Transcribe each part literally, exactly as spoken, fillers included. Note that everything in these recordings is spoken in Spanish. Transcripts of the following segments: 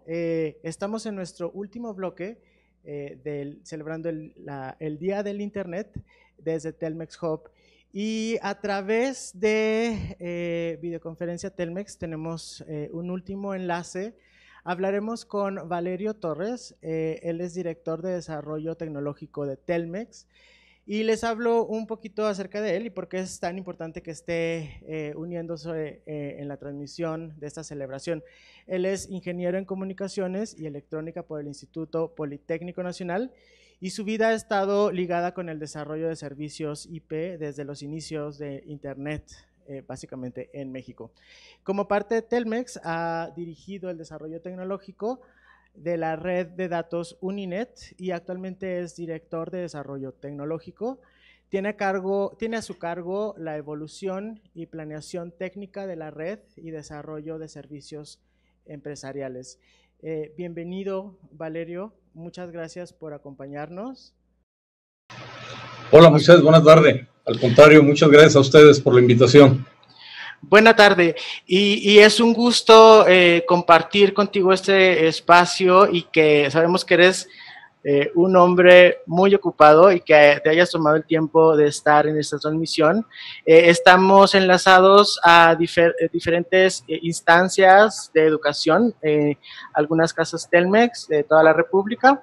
Eh, estamos en nuestro último bloque eh, del, celebrando el, la, el Día del Internet desde Telmex Hub, y a través de eh, videoconferencia Telmex tenemos eh, un último enlace. Hablaremos con Valerio Torres, eh, él es director de desarrollo tecnológico de Telmex, y les hablo un poquito acerca de él y por qué es tan importante que esté eh, uniéndose eh, en la transmisión de esta celebración. Él es ingeniero en comunicaciones y electrónica por el Instituto Politécnico Nacional, y su vida ha estado ligada con el desarrollo de servicios I P desde los inicios de Internet, eh, básicamente en México. Como parte de Telmex, ha dirigido el desarrollo tecnológico de la red de datos Uninet y actualmente es director de desarrollo tecnológico. Tiene a, cargo, tiene a su cargo la evolución y planeación técnica de la red y desarrollo de servicios empresariales. Eh, bienvenido, Valerio. Muchas gracias por acompañarnos. Hola, Moisés. Buenas tardes. Al contrario, muchas gracias a ustedes por la invitación. Buena tarde, y, y es un gusto eh, compartir contigo este espacio y que sabemos que eres eh, un hombre muy ocupado y que te hayas tomado el tiempo de estar en esta transmisión. Eh, estamos enlazados a difer diferentes eh, instancias de educación, eh, algunas casas Telmex de toda la República.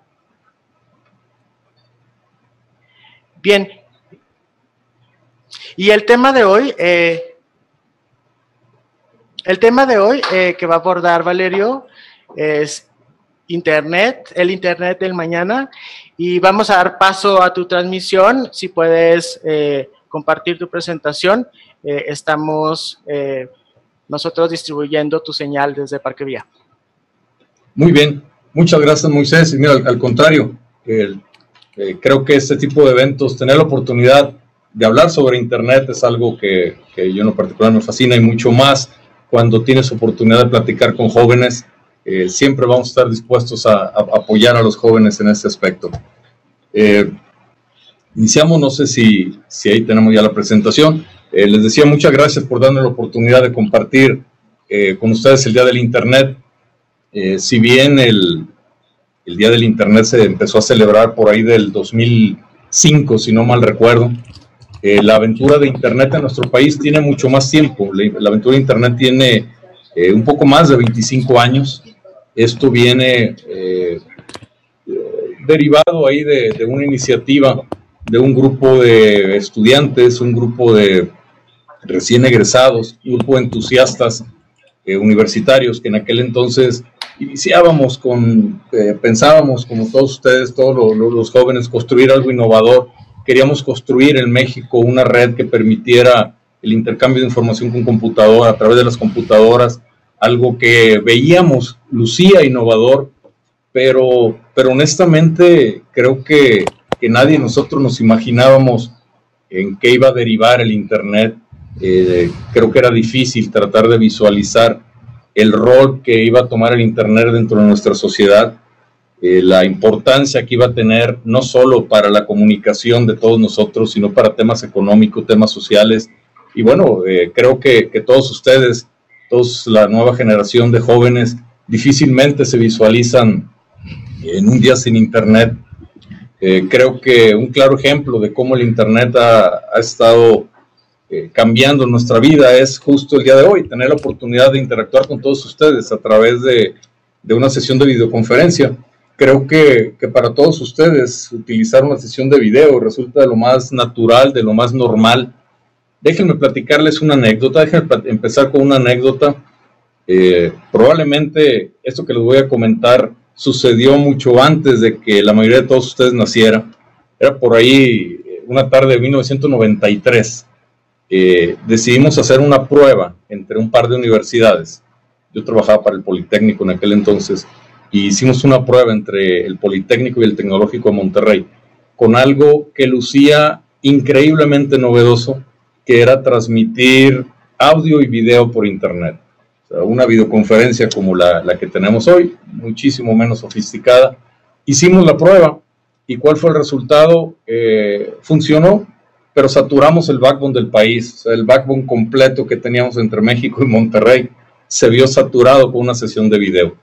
Bien, y el tema de hoy... Eh, El tema de hoy eh, que va a abordar Valerio es Internet, el Internet del mañana, y vamos a dar paso a tu transmisión. Si puedes eh, compartir tu presentación, eh, estamos eh, nosotros distribuyendo tu señal desde Parque Vía. Muy bien, muchas gracias, Moisés. Y mira, al, al contrario, el, eh, creo que este tipo de eventos, tener la oportunidad de hablar sobre Internet es algo que, que yo en lo particular me fascina, y mucho más cuando tienes oportunidad de platicar con jóvenes. Eh, siempre vamos a estar dispuestos a, a apoyar a los jóvenes en este aspecto. Eh, iniciamos, no sé si, si ahí tenemos ya la presentación. Eh, les decía, muchas gracias por darme la oportunidad de compartir eh, con ustedes el Día del Internet. Eh, si bien el, el Día del Internet se empezó a celebrar por ahí del dos mil cinco, si no mal recuerdo, Eh, la aventura de Internet en nuestro país tiene mucho más tiempo. La, la aventura de Internet tiene eh, un poco más de veinticinco años. Esto viene eh, derivado ahí de, de una iniciativa de un grupo de estudiantes, un grupo de recién egresados, un grupo de entusiastas eh, universitarios que en aquel entonces iniciábamos con, eh, pensábamos como todos ustedes, todos lo, lo, los jóvenes, construir algo innovador. Queríamos construir en México una red que permitiera el intercambio de información con computadora, a través de las computadoras, algo que veíamos lucía innovador, pero, pero honestamente creo que, que nadie de nosotros nos imaginábamos en qué iba a derivar el Internet. Eh, creo que era difícil tratar de visualizar el rol que iba a tomar el Internet dentro de nuestra sociedad. Eh, la importancia que iba a tener no solo para la comunicación de todos nosotros, sino para temas económicos, temas sociales. Y bueno, eh, creo que, que todos ustedes, todos la nueva generación de jóvenes, difícilmente se visualizan en un día sin Internet. Eh, creo que un claro ejemplo de cómo el Internet ha, ha estado eh, cambiando nuestra vida es justo el día de hoy, tener la oportunidad de interactuar con todos ustedes a través de, de una sesión de videoconferencia. Creo que, que para todos ustedes utilizar una sesión de video resulta de lo más natural, de lo más normal. Déjenme platicarles una anécdota, déjenme empezar con una anécdota. Eh, probablemente esto que les voy a comentar sucedió mucho antes de que la mayoría de todos ustedes naciera. Era por ahí una tarde de mil novecientos noventa y tres. Eh, decidimos hacer una prueba entre un par de universidades. Yo trabajaba para el Politécnico en aquel entonces. Y hicimos una prueba entre el Politécnico y el Tecnológico de Monterrey, con algo que lucía increíblemente novedoso, que era transmitir audio y video por Internet. O sea, una videoconferencia como la, la que tenemos hoy, muchísimo menos sofisticada. Hicimos la prueba, ¿y cuál fue el resultado? Eh, funcionó, pero saturamos el backbone del país. O sea, el backbone completo que teníamos entre México y Monterrey se vio saturado con una sesión de video.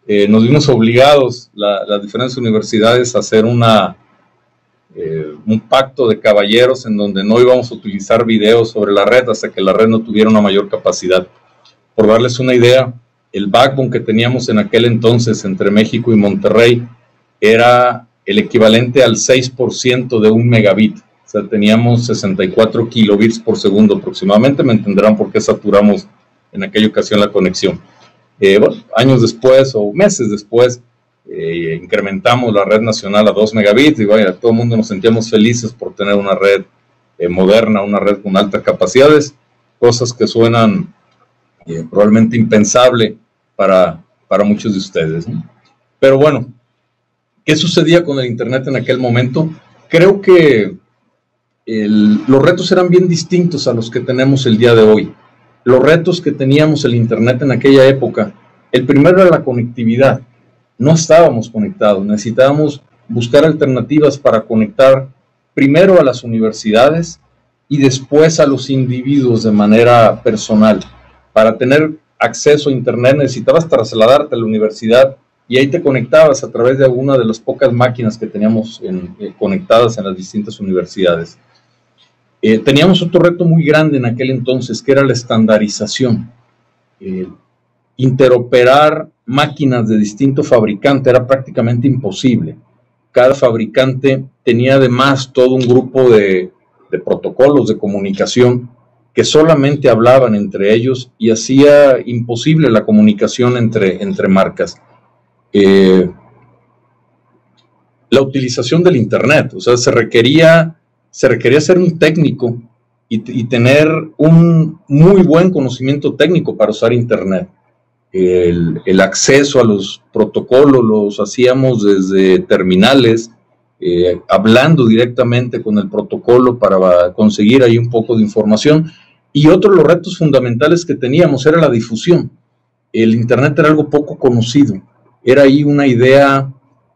eh, nos vimos obligados, la, las diferentes universidades, a hacer una, eh, un pacto de caballeros en donde no íbamos a utilizar videos sobre la red hasta que la red no tuviera una mayor capacidad. Por darles una idea, el backbone que teníamos en aquel entonces entre México y Monterrey era el equivalente al seis por ciento de un megabit. O sea, teníamos sesenta y cuatro kilobits por segundo aproximadamente. Me entenderán por qué saturamos en aquella ocasión la conexión. Eh, bueno, años después o meses después, eh, incrementamos la red nacional a dos megabits y vaya, todo el mundo nos sentíamos felices por tener una red eh, moderna, una red con altas capacidades, cosas que suenan eh, probablemente impensable para, para muchos de ustedes, ¿no? Pero bueno, ¿qué sucedía con el Internet en aquel momento? Creo que el, los retos eran bien distintos a los que tenemos el día de hoy. Los retos que teníamos el Internet en aquella época, el primero era la conectividad. No estábamos conectados, necesitábamos buscar alternativas para conectar primero a las universidades y después a los individuos de manera personal. Para tener acceso a Internet necesitabas trasladarte a la universidad y ahí te conectabas a través de alguna de las pocas máquinas que teníamos en, eh, conectadas en las distintas universidades. Eh, teníamos otro reto muy grande en aquel entonces, que era la estandarización. Eh, interoperar máquinas de distinto fabricante era prácticamente imposible. Cada fabricante tenía además todo un grupo de, de protocolos de comunicación que solamente hablaban entre ellos y hacía imposible la comunicación entre, entre marcas. Eh, la utilización del Internet, o sea, se requería... se requería ser un técnico y, y tener un muy buen conocimiento técnico para usar Internet. El, el acceso a los protocolos los hacíamos desde terminales, eh, hablando directamente con el protocolo para conseguir ahí un poco de información. Y otro de los retos fundamentales que teníamos era la difusión. El Internet era algo poco conocido. Era ahí una idea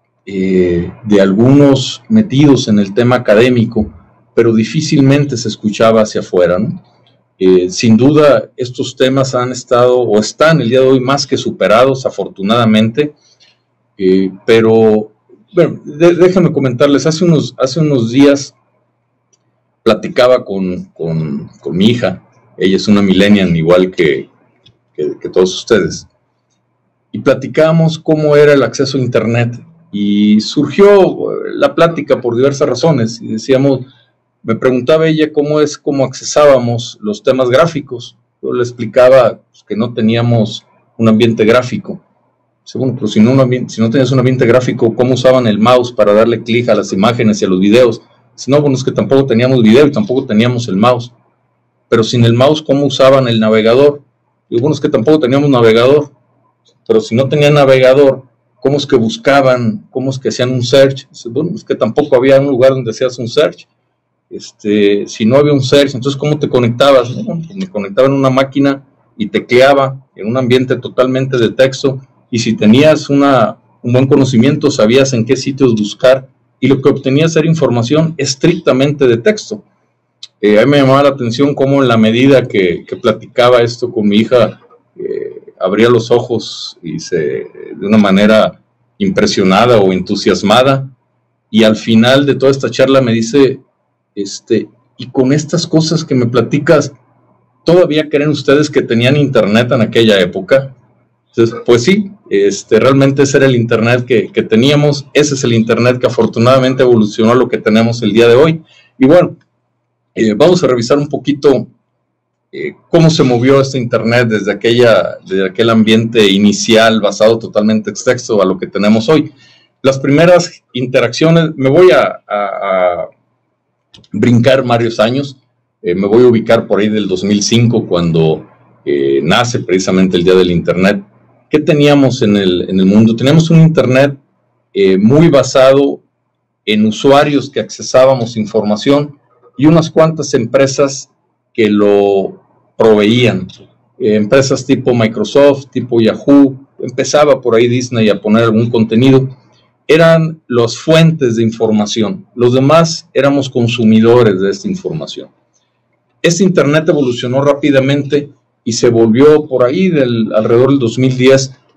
eh, de algunos metidos en el tema académico, pero difícilmente se escuchaba hacia afuera, ¿no? Eh, sin duda, estos temas han estado o están el día de hoy más que superados, afortunadamente, eh, pero, bueno, de, déjenme comentarles, hace unos, hace unos días platicaba con, con, con mi hija, ella es una millennial igual que, que, que todos ustedes, y platicábamos cómo era el acceso a Internet, y surgió la plática por diversas razones, y decíamos... Me preguntaba ella cómo es cómo accesábamos los temas gráficos. Yo le explicaba pues, que no teníamos un ambiente gráfico. Dice, bueno, pero si no, un ambiente, si no tenías un ambiente gráfico, ¿cómo usaban el mouse para darle clic a las imágenes y a los videos? Dice, no, bueno, es que tampoco teníamos video y tampoco teníamos el mouse. Pero sin el mouse, ¿cómo usaban el navegador? Digo, bueno, es que tampoco teníamos navegador. Pero si no tenían navegador, ¿cómo es que buscaban? ¿Cómo es que hacían un search? Dice, bueno, es que tampoco había un lugar donde hacías un search. Este, si no había un search, entonces ¿cómo te conectabas? Bueno, pues me conectaba en una máquina y tecleaba en un ambiente totalmente de texto, y si tenías una, un buen conocimiento sabías en qué sitios buscar, y lo que obtenías era información estrictamente de texto. Eh, a mí me llamaba la atención cómo en la medida que, que platicaba esto con mi hija, eh, abría los ojos y se, de una manera impresionada o entusiasmada, y al final de toda esta charla me dice... Este, y con estas cosas que me platicas, ¿todavía creen ustedes que tenían Internet en aquella época? Entonces, pues sí, este, realmente ese era el Internet que, que teníamos, ese es el Internet que afortunadamente evolucionó a lo que tenemos el día de hoy. Y bueno, eh, vamos a revisar un poquito eh, cómo se movió este Internet desde, aquella, desde aquel ambiente inicial basado totalmente en texto a lo que tenemos hoy. Las primeras interacciones, me voy a... a, a brincar varios años, eh, me voy a ubicar por ahí del dos mil cinco cuando eh, nace precisamente el día del Internet. ¿Qué teníamos en el, en el mundo? Teníamos un Internet eh, muy basado en usuarios que accesábamos información y unas cuantas empresas que lo proveían. Eh, empresas tipo Microsoft, tipo Yahoo, empezaba por ahí Disney a poner algún contenido. Eran las fuentes de información. Los demás éramos consumidores de esta información. Este Internet evolucionó rápidamente y se volvió por ahí del, alrededor del dos mil diez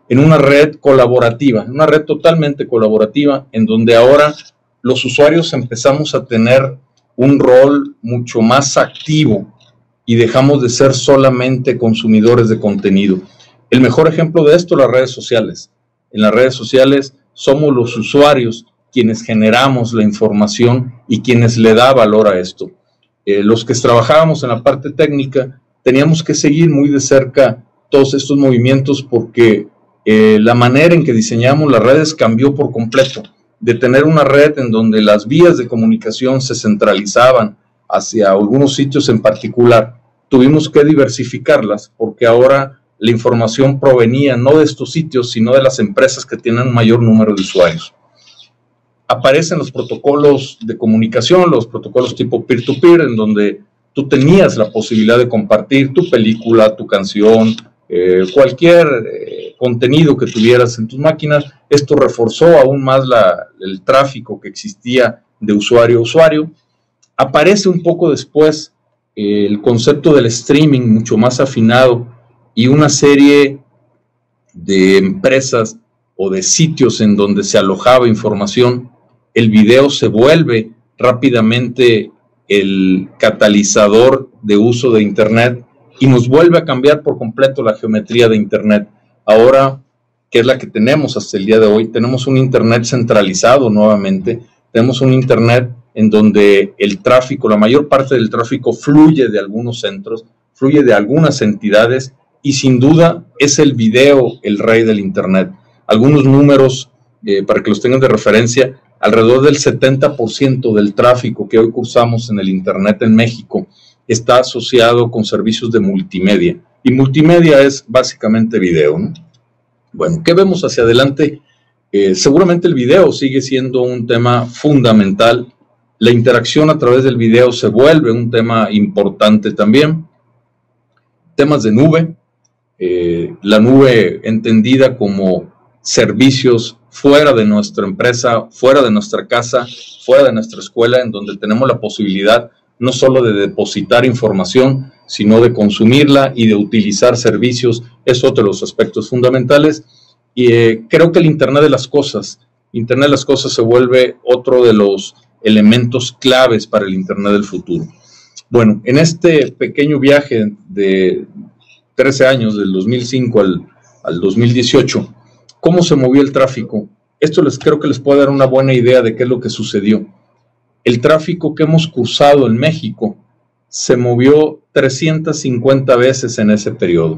en una red colaborativa, una red totalmente colaborativa, en donde ahora los usuarios empezamos a tener un rol mucho más activo y dejamos de ser solamente consumidores de contenido. El mejor ejemplo de esto, las redes sociales. En las redes sociales somos los usuarios quienes generamos la información y quienes le da valor a esto. Eh, los que trabajábamos en la parte técnica teníamos que seguir muy de cerca todos estos movimientos porque eh, la manera en que diseñamos las redes cambió por completo. De tener una red en donde las vías de comunicación se centralizaban hacia algunos sitios en particular, tuvimos que diversificarlas porque ahora la información provenía no de estos sitios, sino de las empresas que tienen un mayor número de usuarios. Aparecen los protocolos de comunicación, los protocolos tipo peer-to-peer, en donde tú tenías la posibilidad de compartir tu película, tu canción, eh, cualquier eh, contenido que tuvieras en tus máquinas. Esto reforzó aún más la, el tráfico que existía de usuario a usuario. Aparece un poco después eh, el concepto del streaming mucho más afinado y una serie de empresas o de sitios en donde se alojaba información. El video se vuelve rápidamente el catalizador de uso de Internet y nos vuelve a cambiar por completo la geometría de Internet. Ahora, que es la que tenemos hasta el día de hoy, tenemos un Internet centralizado nuevamente, tenemos un Internet en donde el tráfico, la mayor parte del tráfico fluye de algunos centros, fluye de algunas entidades y sin duda es el video el rey del Internet. Algunos números, eh, para que los tengan de referencia, alrededor del setenta por ciento del tráfico que hoy cursamos en el Internet en México está asociado con servicios de multimedia. Y multimedia es básicamente video, ¿no? Bueno, ¿qué vemos hacia adelante? Eh, seguramente el video sigue siendo un tema fundamental. La interacción a través del video se vuelve un tema importante también. Temas de nube. Eh, la nube entendida como servicios fuera de nuestra empresa, fuera de nuestra casa, fuera de nuestra escuela, en donde tenemos la posibilidad no solo de depositar información, sino de consumirla y de utilizar servicios. Es otro de los aspectos fundamentales. Y eh, creo que el Internet de las cosas, Internet de las cosas se vuelve otro de los elementos claves para el Internet del futuro. Bueno, en este pequeño viaje de trece años, del dos mil cinco al, al dos mil dieciocho, ¿cómo se movió el tráfico? Esto les creo que les puede dar una buena idea de qué es lo que sucedió. El tráfico que hemos cursado en México se movió trescientas cincuenta veces en ese periodo.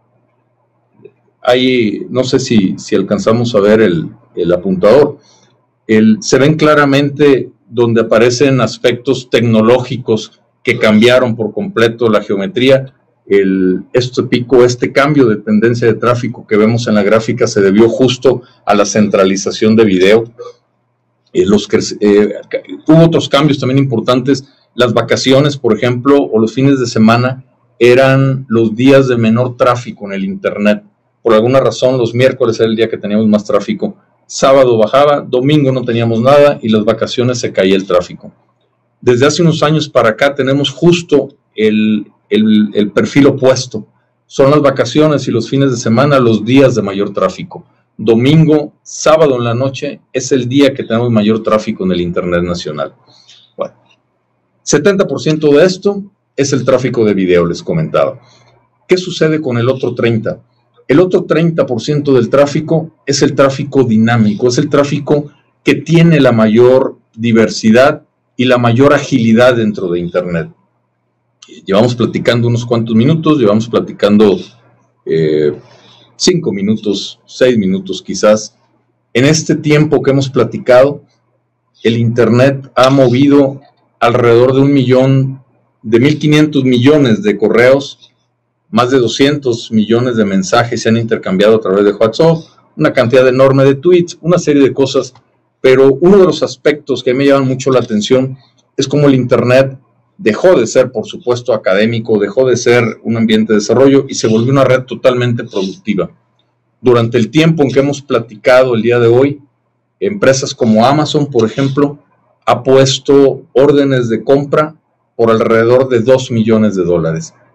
Ahí, no sé si, si alcanzamos a ver el, el apuntador. El, se ven claramente donde aparecen aspectos tecnológicos que cambiaron por completo la geometría. El, este pico, este cambio de tendencia de tráfico que vemos en la gráfica se debió justo a la centralización de video. Eh, los que, eh, hubo otros cambios también importantes. Las vacaciones, por ejemplo, o los fines de semana eran los días de menor tráfico en el Internet. Por alguna razón, los miércoles era el día que teníamos más tráfico. Sábado bajaba, domingo no teníamos nada y las vacaciones se caía el tráfico. Desde hace unos años para acá tenemos justo el, el, el perfil opuesto. Son las vacaciones y los fines de semana los días de mayor tráfico. Domingo, sábado en la noche es el día que tenemos mayor tráfico en el Internet nacional. Bueno, setenta por ciento de esto es el tráfico de video, les comentaba. ¿Qué sucede con el otro treinta por ciento? El otro treinta por ciento del tráfico es el tráfico dinámico, es el tráfico que tiene la mayor diversidad y la mayor agilidad dentro de Internet. Llevamos platicando unos cuantos minutos, llevamos platicando eh, cinco minutos, seis minutos quizás. En este tiempo que hemos platicado, el Internet ha movido alrededor de un millón, de mil quinientos millones de correos, más de doscientos millones de mensajes se han intercambiado a través de WhatsApp, una cantidad enorme de tweets, una serie de cosas, pero uno de los aspectos que me llaman mucho la atención es cómo el Internet dejó de ser, por supuesto, académico, dejó de ser un ambiente de desarrollo y se volvió una red totalmente productiva. Durante el tiempo en que hemos platicado el día de hoy, empresas como Amazon, por ejemplo, ha puesto órdenes de compra por alrededor de dos millones de dólares.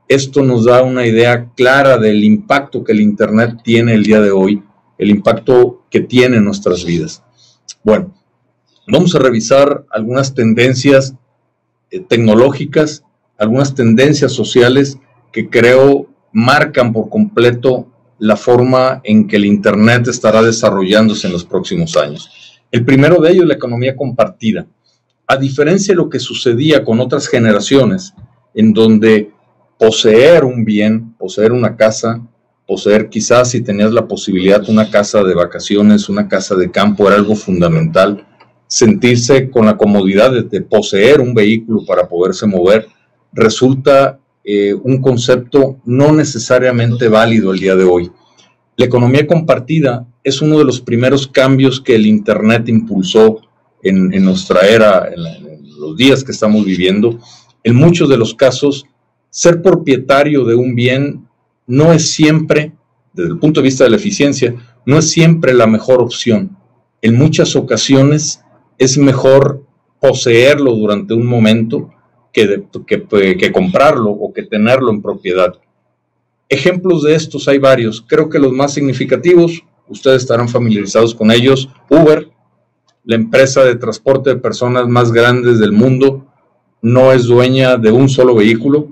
esto nos da una idea clara del impacto que el Internet tiene el día de hoy, el impacto que tiene en nuestras vidas. Bueno, vamos a revisar algunas tendencias eh, tecnológicas, algunas tendencias sociales que creo marcan por completo la forma en que el Internet estará desarrollándose en los próximos años. El primero de ellos es la economía compartida. A diferencia de lo que sucedía con otras generaciones, en donde poseer un bien, poseer una casa, poseer quizás si tenías la posibilidad una casa de vacaciones, una casa de campo, era algo fundamental. Sentirse con la comodidad de, de poseer un vehículo para poderse mover resulta eh, un concepto no necesariamente válido el día de hoy. La economía compartida es uno de los primeros cambios que el Internet impulsó en, en nuestra era, en, la, en los días que estamos viviendo. En muchos de los casos, ser propietario de un bien no es siempre, desde el punto de vista de la eficiencia, no es siempre la mejor opción. En muchas ocasiones es mejor poseerlo durante un momento que, de, que, que comprarlo o que tenerlo en propiedad. Ejemplos de estos hay varios. Creo que los más significativos, ustedes estarán familiarizados con ellos. Uber, la empresa de transporte de personas más grandes del mundo, no es dueña de un solo vehículo.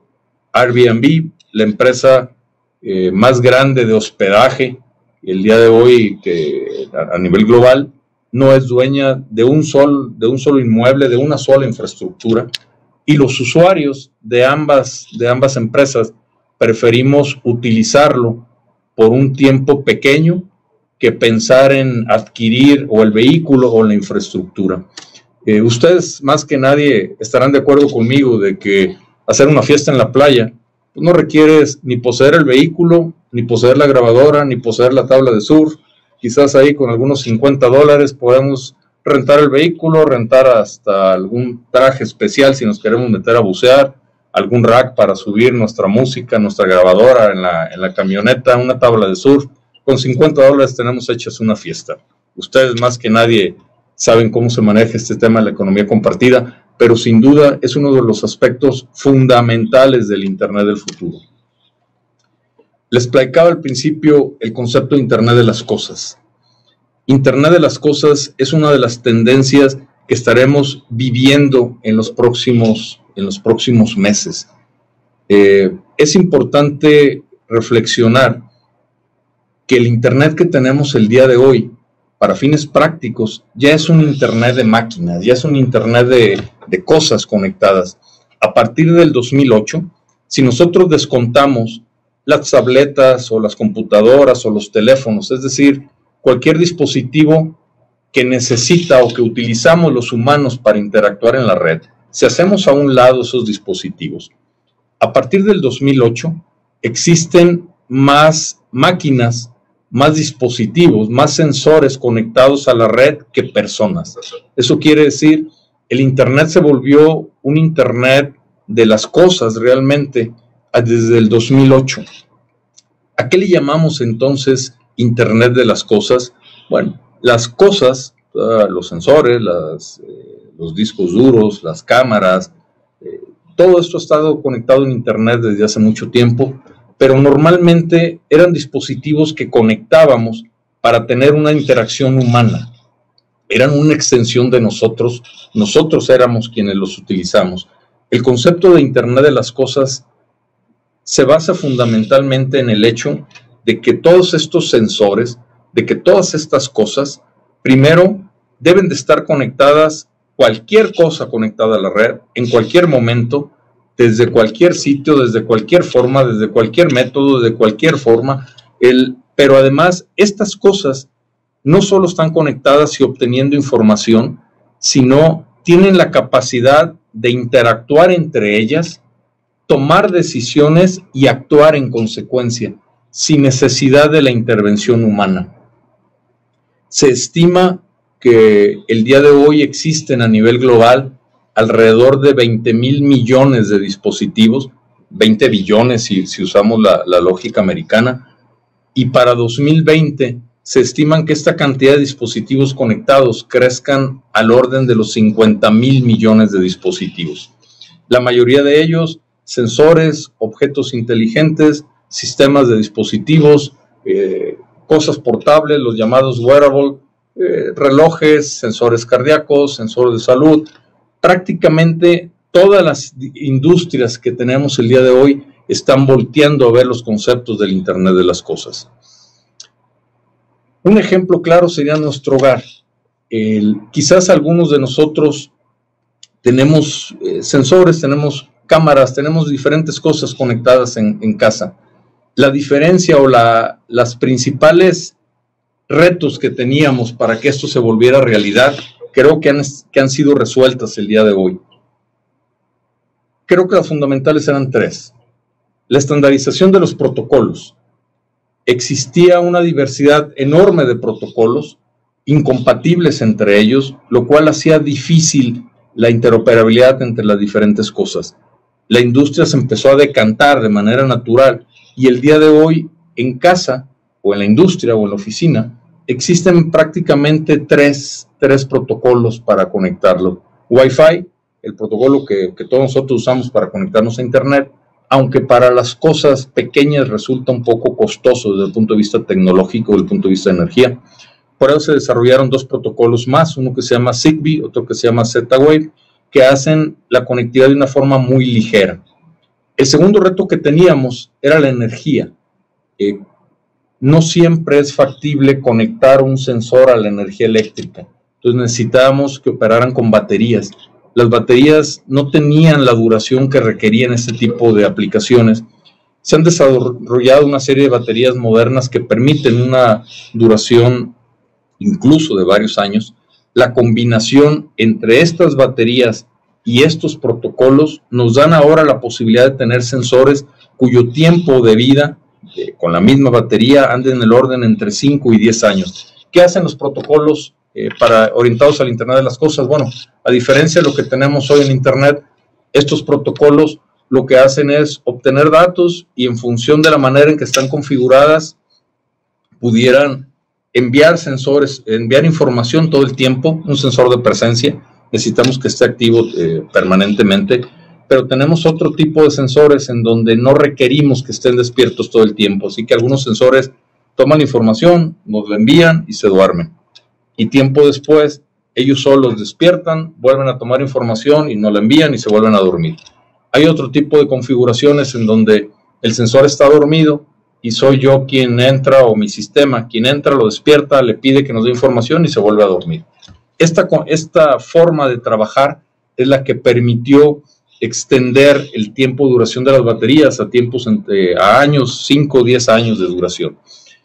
Airbnb, la empresa eh, más grande de hospedaje el día de hoy que a, a nivel global, no es dueña de un, sol, de un solo inmueble, de una sola infraestructura. Y los usuarios de ambas, de ambas empresas preferimos utilizarlo por un tiempo pequeño que pensar en adquirir o el vehículo o la infraestructura. Eh, ustedes más que nadie estarán de acuerdo conmigo de que hacer una fiesta en la playa pues no requieres ni poseer el vehículo, ni poseer la grabadora, ni poseer la tabla de surf. Quizás ahí con algunos cincuenta dólares podemos rentar el vehículo, rentar hasta algún traje especial si nos queremos meter a bucear, algún rack para subir nuestra música, nuestra grabadora en la, en la camioneta, una tabla de surf. Con cincuenta dólares tenemos hechas una fiesta. Ustedes más que nadie saben cómo se maneja este tema de la economía compartida, pero sin duda es uno de los aspectos fundamentales del Internet del futuro. Les explicaba al principio el concepto de Internet de las cosas. Internet de las cosas es una de las tendencias que estaremos viviendo en los próximos, en los próximos meses. Eh, es importante reflexionar que el Internet que tenemos el día de hoy, para fines prácticos, ya es un Internet de máquinas, ya es un Internet de, de cosas conectadas. A partir del dos mil ocho, si nosotros descontamos las tabletas o las computadoras o los teléfonos, es decir, cualquier dispositivo que necesita o que utilizamos los humanos para interactuar en la red, si hacemos a un lado esos dispositivos, a partir del dos mil ocho existen más máquinas, más dispositivos, más sensores conectados a la red que personas. Eso quiere decir, el Internet se volvió un Internet de las cosas realmente desde el dos mil ocho. ¿A qué le llamamos entonces Internet de las cosas? Bueno, las cosas, uh, los sensores, las, eh, los discos duros, las cámaras, eh, todo esto ha estado conectado en Internet desde hace mucho tiempo, pero normalmente eran dispositivos que conectábamos para tener una interacción humana. Eran una extensión de nosotros, nosotros éramos quienes los utilizamos. El concepto de Internet de las cosas se basa fundamentalmente en el hecho de que todos estos sensores, de que todas estas cosas, primero deben de estar conectadas, cualquier cosa conectada a la red, en cualquier momento, desde cualquier sitio, desde cualquier forma, desde cualquier método, de cualquier forma. El, pero además, estas cosas no solo están conectadas y obteniendo información, sino tienen la capacidad de interactuar entre ellas, tomar decisiones y actuar en consecuencia, sin necesidad de la intervención humana. Se estima que el día de hoy existen a nivel global alrededor de veinte mil millones de dispositivos, veinte billones si, si usamos la, la lógica americana, y para dos mil veinte se estiman que esta cantidad de dispositivos conectados crezcan al orden de los cincuenta mil millones de dispositivos. La mayoría de ellos sensores, objetos inteligentes, sistemas de dispositivos, eh, cosas portables, los llamados wearable, eh, relojes, sensores cardíacos, sensores de salud. Prácticamente todas las industrias que tenemos el día de hoy están volteando a ver los conceptos del Internet de las cosas. Un ejemplo claro sería nuestro hogar. El, quizás algunos de nosotros tenemos eh, sensores, tenemos cámaras, tenemos diferentes cosas conectadas en, en casa. La diferencia o la, las principales retos que teníamos para que esto se volviera realidad, creo que han, que han sido resueltas el día de hoy. Creo que las fundamentales eran tres. La estandarización de los protocolos. Existía una diversidad enorme de protocolos, incompatibles entre ellos, lo cual hacía difícil la interoperabilidad entre las diferentes cosas. La industria se empezó a decantar de manera natural y el día de hoy en casa o en la industria o en la oficina existen prácticamente tres, tres protocolos para conectarlo. Wi-Fi, el protocolo que, que todos nosotros usamos para conectarnos a Internet, aunque para las cosas pequeñas resulta un poco costoso desde el punto de vista tecnológico, desde el punto de vista de energía. Por eso se desarrollaron dos protocolos más, uno que se llama Zigbee, otro que se llama Z-Wave, que hacen la conectividad de una forma muy ligera. El segundo reto que teníamos era la energía. Eh, no siempre es factible conectar un sensor a la energía eléctrica. Entonces necesitábamos que operaran con baterías. Las baterías no tenían la duración que requerían este tipo de aplicaciones. Se han desarrollado una serie de baterías modernas que permiten una duración incluso de varios años. La combinación entre estas baterías y estos protocolos nos dan ahora la posibilidad de tener sensores cuyo tiempo de vida eh, con la misma batería anda en el orden entre cinco y diez años. ¿Qué hacen los protocolos eh, para orientados al Internet de las cosas? Bueno, a diferencia de lo que tenemos hoy en Internet, estos protocolos lo que hacen es obtener datos y en función de la manera en que están configuradas pudieran enviar sensores, enviar información todo el tiempo, un sensor de presencia. Necesitamos que esté activo eh, permanentemente, pero tenemos otro tipo de sensores en donde no requerimos que estén despiertos todo el tiempo, así que algunos sensores toman la información, nos la envían y se duermen. Y tiempo después, ellos solos despiertan, vuelven a tomar información y nos la envían y se vuelven a dormir. Hay otro tipo de configuraciones en donde el sensor está dormido y soy yo quien entra o mi sistema, quien entra, lo despierta, le pide que nos dé información y se vuelve a dormir. Esta, esta forma de trabajar es la que permitió extender el tiempo de duración de las baterías a tiempos entre, a años, cinco o diez años de duración.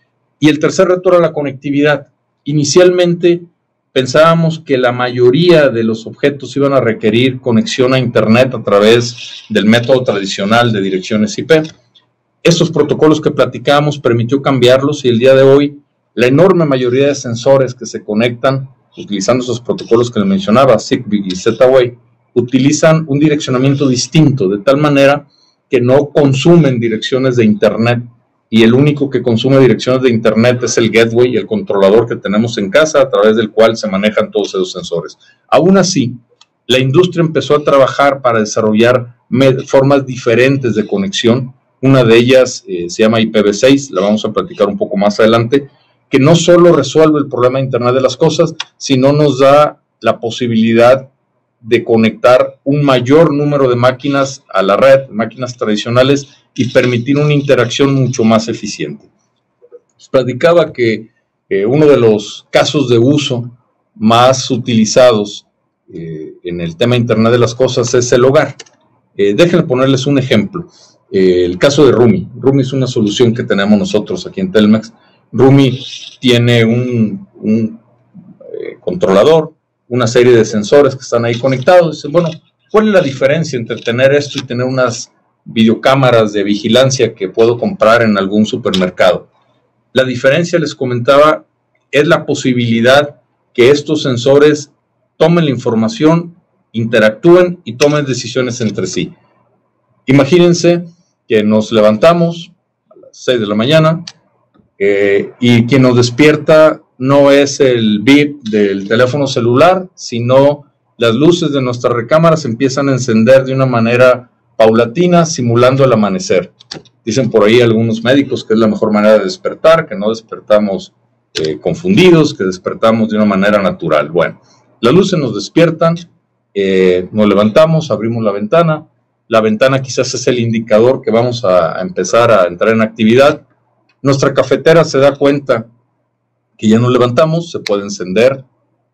Y el tercer reto era la conectividad. Inicialmente pensábamos que la mayoría de los objetos iban a requerir conexión a Internet a través del método tradicional de direcciones I P. Estos protocolos que platicábamos permitió cambiarlos y el día de hoy la enorme mayoría de sensores que se conectan utilizando esos protocolos que les mencionaba, Zigbee y Z-Wave, utilizan un direccionamiento distinto, de tal manera que no consumen direcciones de Internet y el único que consume direcciones de Internet es el gateway y el controlador que tenemos en casa a través del cual se manejan todos esos sensores. Aún así, la industria empezó a trabajar para desarrollar formas diferentes de conexión. Una de ellas eh, se llama I P v seis, la vamos a platicar un poco más adelante, que no solo resuelve el problema de Internet de las cosas, sino nos da la posibilidad de conectar un mayor número de máquinas a la red, máquinas tradicionales, y permitir una interacción mucho más eficiente. Les platicaba que eh, uno de los casos de uso más utilizados eh, en el tema de Internet de las cosas es el hogar. Eh, déjenme ponerles un ejemplo. Eh, el caso de Rumi. Rumi es una solución que tenemos nosotros aquí en Telmex. Rumi tiene un, un eh, controlador, una serie de sensores que están ahí conectados. Dicen, bueno, ¿cuál es la diferencia entre tener esto y tener unas videocámaras de vigilancia que puedo comprar en algún supermercado? La diferencia, les comentaba, es la posibilidad que estos sensores tomen la información, interactúen y tomen decisiones entre sí. Imagínense que nos levantamos a las seis de la mañana eh, y quien nos despierta no es el bip del teléfono celular, sino las luces de nuestra recámara se empiezan a encender de una manera paulatina, simulando el amanecer. Dicen por ahí algunos médicos que es la mejor manera de despertar, que no despertamos eh, confundidos, que despertamos de una manera natural. Bueno, las luces nos despiertan, eh, nos levantamos, abrimos la ventana. La ventana quizás es el indicador que vamos a, a empezar a entrar en actividad. Nuestra cafetera se da cuenta que ya nos levantamos, se puede encender.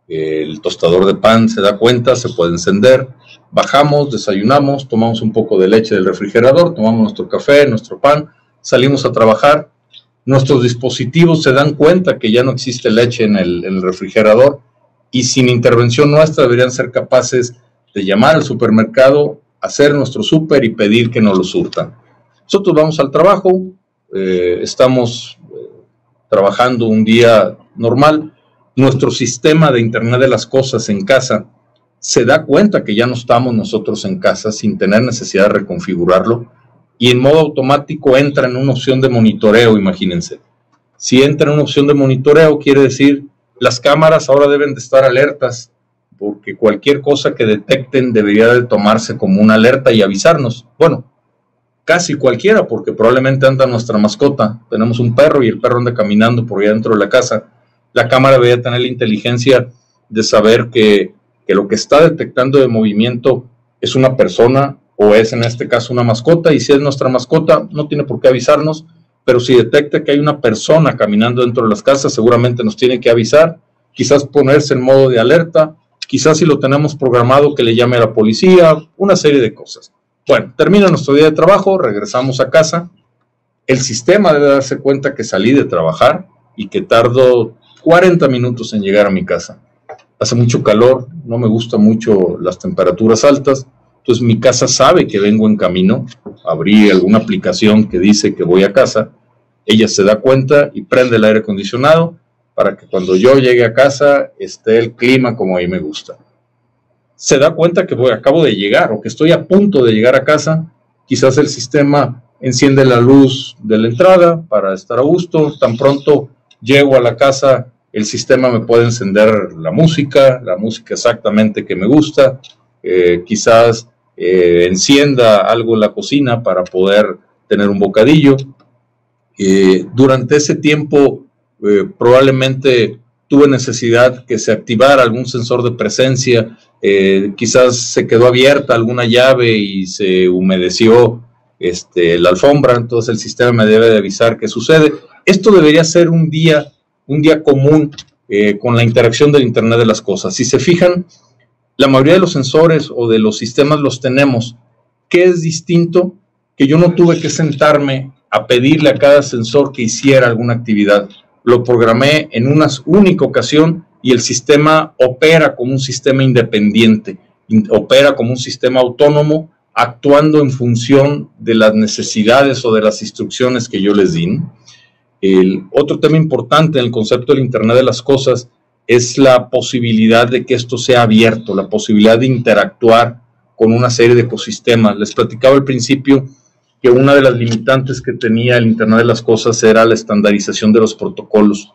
El tostador de pan se da cuenta, se puede encender. Bajamos, desayunamos, tomamos un poco de leche del refrigerador, tomamos nuestro café, nuestro pan, salimos a trabajar. Nuestros dispositivos se dan cuenta que ya no existe leche en el, en el refrigerador y sin intervención nuestra deberían ser capaces de llamar al supermercado, hacer nuestro súper y pedir que nos lo surtan. Nosotros vamos al trabajo, eh, estamos eh, trabajando un día normal. Nuestro sistema de Internet de las Cosas en casa se da cuenta que ya no estamos nosotros en casa sin tener necesidad de reconfigurarlo y en modo automático entra en una opción de monitoreo, imagínense. Si entra en una opción de monitoreo, quiere decir las cámaras ahora deben de estar alertas porque cualquier cosa que detecten debería de tomarse como una alerta y avisarnos. Bueno, casi cualquiera, porque probablemente anda nuestra mascota. Tenemos un perro y el perro anda caminando por allá dentro de la casa. La cámara debería tener la inteligencia de saber que, que lo que está detectando de movimiento es una persona o es en este caso una mascota, y si es nuestra mascota no tiene por qué avisarnos, pero si detecta que hay una persona caminando dentro de las casas seguramente nos tiene que avisar, quizás ponerse en modo de alerta, quizás si lo tenemos programado que le llame a la policía, una serie de cosas. Bueno, termina nuestro día de trabajo, regresamos a casa, el sistema debe darse cuenta que salí de trabajar y que tardo cuarenta minutos en llegar a mi casa. Hace mucho calor, no me gustan mucho las temperaturas altas, entonces mi casa sabe que vengo en camino, abrí alguna aplicación que dice que voy a casa, ella se da cuenta y prende el aire acondicionado para que cuando yo llegue a casa esté el clima como a mí me gusta. Se da cuenta que voy, acabo de llegar o que estoy a punto de llegar a casa, quizás el sistema enciende la luz de la entrada para estar a gusto, tan pronto llego a la casa, el sistema me puede encender la música, la música exactamente que me gusta, eh, quizás eh, encienda algo en la cocina para poder tener un bocadillo. Eh, durante ese tiempo eh, probablemente tuve necesidad que se activara algún sensor de presencia, eh, quizás se quedó abierta alguna llave y se humedeció este, la alfombra, entonces el sistema me debe de avisar qué sucede. Esto debería ser un día, un día común eh, con la interacción del Internet de las Cosas. Si se fijan, la mayoría de los sensores o de los sistemas los tenemos. ¿Qué es distinto? Que yo no tuve que sentarme a pedirle a cada sensor que hiciera alguna actividad. Lo programé en una única ocasión y el sistema opera como un sistema independiente, opera como un sistema autónomo, actuando en función de las necesidades o de las instrucciones que yo les di. El otro tema importante en el concepto del Internet de las Cosas es la posibilidad de que esto sea abierto, la posibilidad de interactuar con una serie de ecosistemas. Les platicaba al principio que una de las limitantes que tenía el Internet de las Cosas era la estandarización de los protocolos.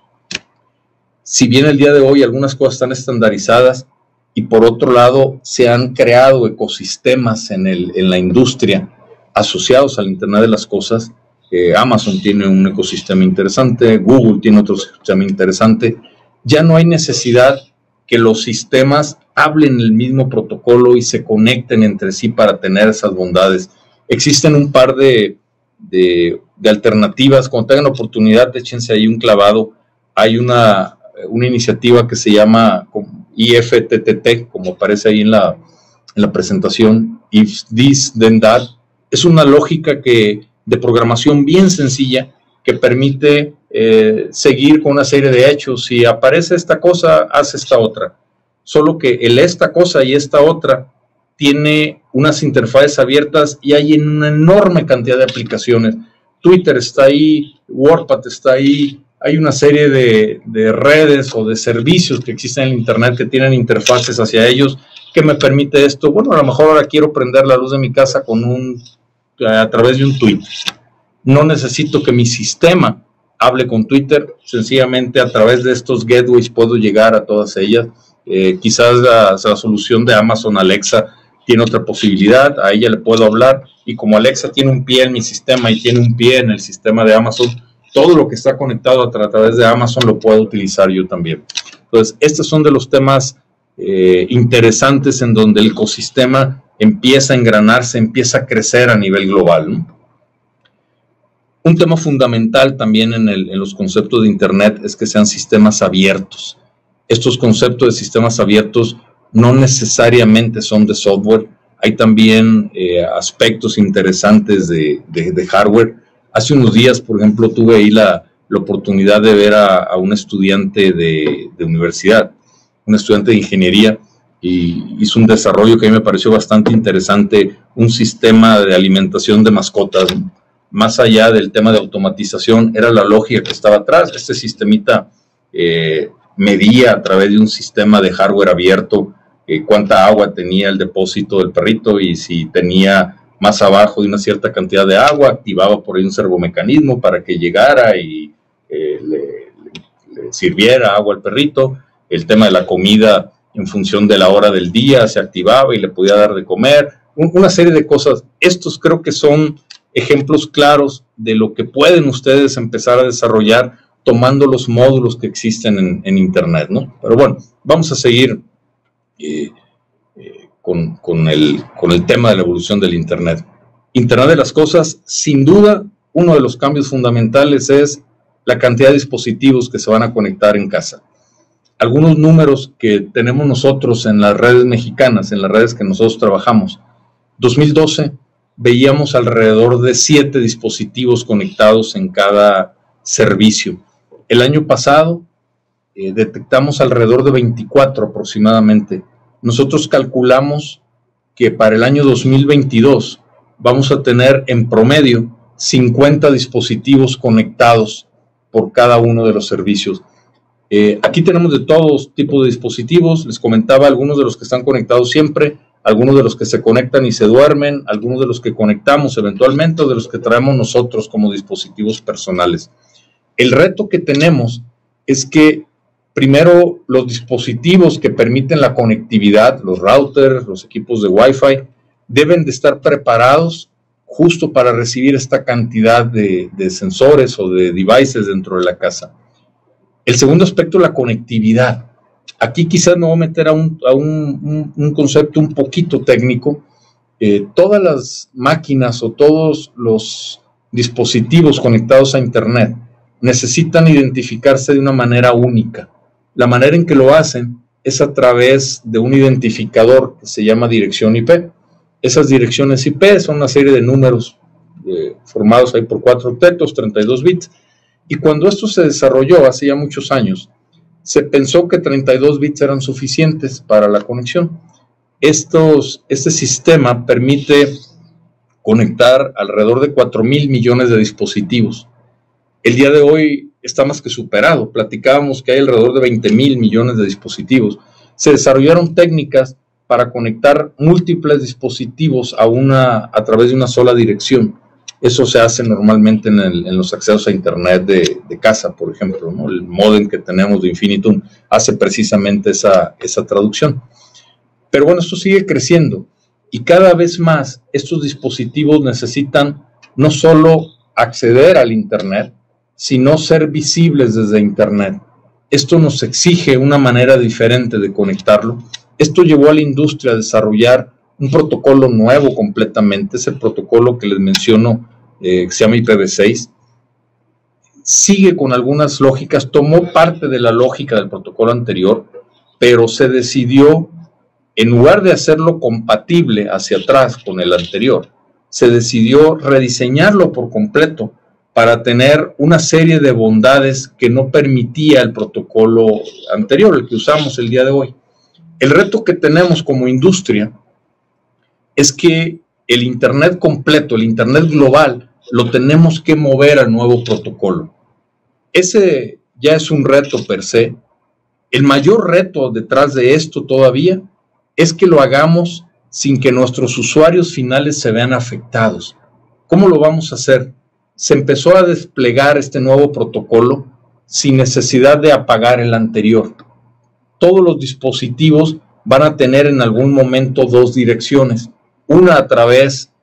Si bien el día de hoy algunas cosas están estandarizadas y por otro lado se han creado ecosistemas en, el, en la industria asociados al Internet de las Cosas, eh, Amazon tiene un ecosistema interesante, Google tiene otro ecosistema interesante, ya no hay necesidad que los sistemas hablen el mismo protocolo y se conecten entre sí para tener esas bondades. Existen un par de, de, de alternativas. Cuando tengan oportunidad, échense ahí un clavado. Hay una, una iniciativa que se llama I F T T T, como aparece ahí en la, en la presentación, If This Then That. Es una lógica que, de programación bien sencilla que permite eh, seguir con una serie de hechos. Si aparece esta cosa, haz esta otra. Solo que el esta cosa y esta otra tiene unas interfaces abiertas y hay en una enorme cantidad de aplicaciones. Twitter está ahí, WordPad está ahí, hay una serie de, de redes o de servicios que existen en el Internet que tienen interfaces hacia ellos que me permite esto. Bueno, a lo mejor ahora quiero prender la luz de mi casa con un, a través de un tweet. No necesito que mi sistema hable con Twitter, sencillamente a través de estos gateways puedo llegar a todas ellas. Eh, quizás la, la solución de Amazon Alexa tiene otra posibilidad, a ella le puedo hablar y como Alexa tiene un pie en mi sistema y tiene un pie en el sistema de Amazon, todo lo que está conectado a, tra a través de Amazon lo puedo utilizar yo también. Entonces, estos son de los temas eh, interesantes en donde el ecosistema empieza a engranarse, empieza a crecer a nivel global, ¿no? Un tema fundamental también en, el, en los conceptos de Internet es que sean sistemas abiertos. Estos conceptos de sistemas abiertos no necesariamente son de software, hay también eh, aspectos interesantes de, de, de hardware. Hace unos días, por ejemplo, tuve ahí la, la oportunidad de ver a, a un estudiante de, de universidad, un estudiante de ingeniería, y hizo un desarrollo que a mí me pareció bastante interesante, un sistema de alimentación de mascotas. Más allá del tema de automatización, era la lógica que estaba atrás. Este sistemita eh, medía a través de un sistema de hardware abierto eh, cuánta agua tenía el depósito del perrito, y si tenía más abajo de una cierta cantidad de agua, activaba por ahí un servomecanismo para que llegara y eh, le, le, le sirviera agua al perrito. El tema de la comida, en función de la hora del día, se activaba y le podía dar de comer. Un, una serie de cosas. Estos creo que son ejemplos claros de lo que pueden ustedes empezar a desarrollar tomando los módulos que existen en, en Internet, ¿no? Pero bueno, vamos a seguir eh, eh, con, con, el, con el tema de la evolución del Internet. Internet de las cosas, sin duda, uno de los cambios fundamentales es la cantidad de dispositivos que se van a conectar en casa. Algunos números que tenemos nosotros en las redes mexicanas, en las redes que nosotros trabajamos. dos mil doce veíamos alrededor de siete dispositivos conectados en cada servicio. El año pasado eh, detectamos alrededor de veinticuatro aproximadamente. Nosotros calculamos que para el año dos mil veintidós vamos a tener en promedio cincuenta dispositivos conectados por cada uno de los servicios. Eh, aquí tenemos de todos tipos de dispositivos. Les comentaba algunos de los que están conectados siempre, algunos de los que se conectan y se duermen, algunos de los que conectamos eventualmente o de los que traemos nosotros como dispositivos personales. El reto que tenemos es que primero los dispositivos que permiten la conectividad, los routers, los equipos de Wi-Fi, deben de estar preparados justo para recibir esta cantidad de, de sensores o de devices dentro de la casa. El segundo aspecto es la conectividad. Aquí quizás me voy a meter a un, a un, un, un concepto un poquito técnico. Eh, todas las máquinas o todos los dispositivos conectados a Internet necesitan identificarse de una manera única. La manera en que lo hacen es a través de un identificador que se llama dirección I P. Esas direcciones I P son una serie de números eh, formados ahí por cuatro octetos, treinta y dos bits. Y cuando esto se desarrolló hace ya muchos años, se pensó que treinta y dos bits eran suficientes para la conexión. Estos, este sistema permite conectar alrededor de cuatro mil millones de dispositivos. El día de hoy está más que superado. Platicábamos que hay alrededor de veinte mil millones de dispositivos. Se desarrollaron técnicas para conectar múltiples dispositivos a, una, a través de una sola dirección. Eso se hace normalmente en, el, en los accesos a Internet de, de casa, por ejemplo, ¿no? El módem que tenemos de Infinitum hace precisamente esa, esa traducción. Pero bueno, esto sigue creciendo y cada vez más estos dispositivos necesitan no solo acceder al Internet, sino ser visibles desde Internet. Esto nos exige una manera diferente de conectarlo. Esto llevó a la industria a desarrollar un protocolo nuevo completamente. Es el protocolo que les menciono, eh, que se llama I P v seis. Sigue con algunas lógicas, tomó parte de la lógica del protocolo anterior, pero se decidió, en lugar de hacerlo compatible hacia atrás con el anterior, se decidió rediseñarlo por completo para tener una serie de bondades que no permitía el protocolo anterior, el que usamos el día de hoy. El reto que tenemos como industria es que el Internet completo, el Internet global, lo tenemos que mover al nuevo protocolo. Ese ya es un reto per se. El mayor reto detrás de esto todavía es que lo hagamos sin que nuestros usuarios finales se vean afectados. ¿Cómo lo vamos a hacer? Se empezó a desplegar este nuevo protocolo sin necesidad de apagar el anterior. Todos los dispositivos van a tener en algún momento dos direcciones. Una a través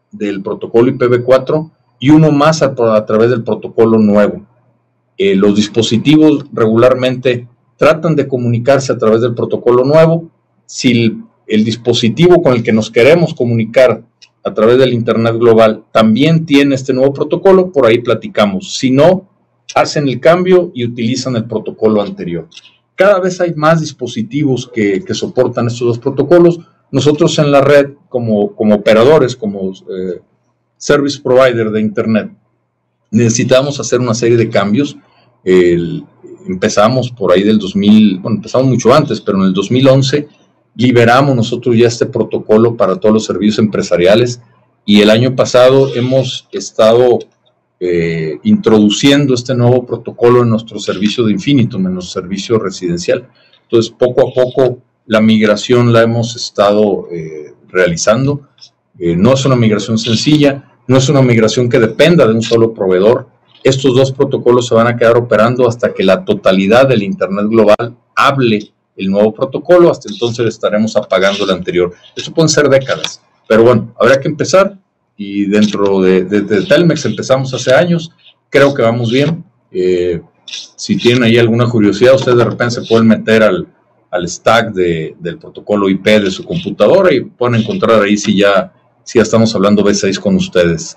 del protocolo I P v cuatro y uno más a, a través del protocolo nuevo. Eh, los dispositivos regularmente tratan de comunicarse a través del protocolo nuevo. Si el, el dispositivo con el que nos queremos comunicar a través del Internet global también tiene este nuevo protocolo, por ahí platicamos. Si no, hacen el cambio y utilizan el protocolo anterior. Cada vez hay más dispositivos que, que soportan estos dos protocolos. Nosotros en la red, como, como operadores, como eh, service provider de Internet, necesitamos hacer una serie de cambios. El, empezamos por ahí del dos mil, bueno, empezamos mucho antes, pero en el dos mil once liberamos nosotros ya este protocolo para todos los servicios empresariales y el año pasado hemos estado eh, introduciendo este nuevo protocolo en nuestro servicio de Infinitum, en nuestro servicio residencial. Entonces, poco a poco la migración la hemos estado eh, realizando. Eh, no es una migración sencilla, no es una migración que dependa de un solo proveedor. Estos dos protocolos se van a quedar operando hasta que la totalidad del Internet global hable el nuevo protocolo. Hasta entonces estaremos apagando el anterior. Esto pueden ser décadas, pero bueno, habrá que empezar y dentro de, de, de Telmex empezamos hace años. Creo que vamos bien. Eh, si tienen ahí alguna curiosidad, ustedes de repente se pueden meter al, al stack de, del protocolo I P de su computadora y pueden encontrar ahí si ya, si ya estamos hablando V seis con ustedes.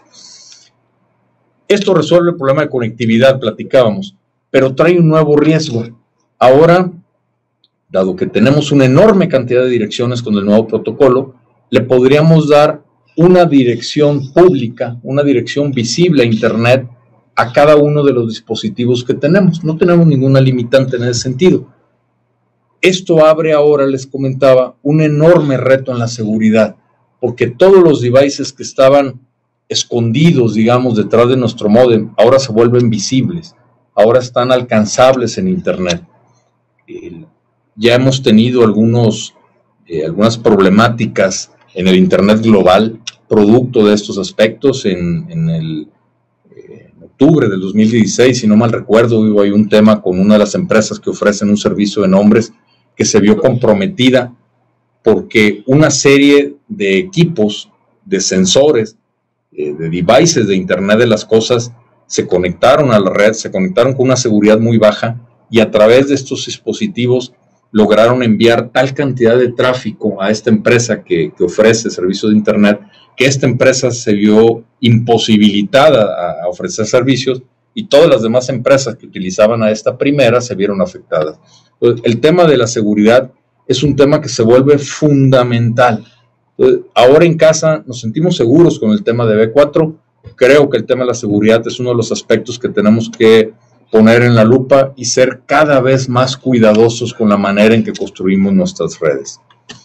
Esto resuelve el problema de conectividad, platicábamos, pero trae un nuevo riesgo. Ahora, dado que tenemos una enorme cantidad de direcciones con el nuevo protocolo, le podríamos dar una dirección pública, una dirección visible a Internet a cada uno de los dispositivos que tenemos. No tenemos ninguna limitante en ese sentido. Esto abre ahora, les comentaba, un enorme reto en la seguridad, porque todos los devices que estaban escondidos, digamos, detrás de nuestro módem, ahora se vuelven visibles, ahora están alcanzables en Internet. Eh, ya hemos tenido algunos, eh, algunas problemáticas en el Internet global, producto de estos aspectos. En, en el eh, en octubre del dos mil dieciséis, si no mal recuerdo, hubo ahí un tema con una de las empresas que ofrecen un servicio de nombres que se vio comprometida porque una serie de equipos, de sensores, eh, de devices de Internet de las cosas se conectaron a la red, se conectaron con una seguridad muy baja y a través de estos dispositivos lograron enviar tal cantidad de tráfico a esta empresa que, que ofrece servicios de Internet, que esta empresa se vio imposibilitada a, a ofrecer servicios y todas las demás empresas que utilizaban a esta primera se vieron afectadas. Entonces, el tema de la seguridad es un tema que se vuelve fundamental. Entonces, ahora en casa nos sentimos seguros con el tema de V cuatro. Creo que el tema de la seguridad es uno de los aspectos que tenemos que poner en la lupa y ser cada vez más cuidadosos con la manera en que construimos nuestras redes.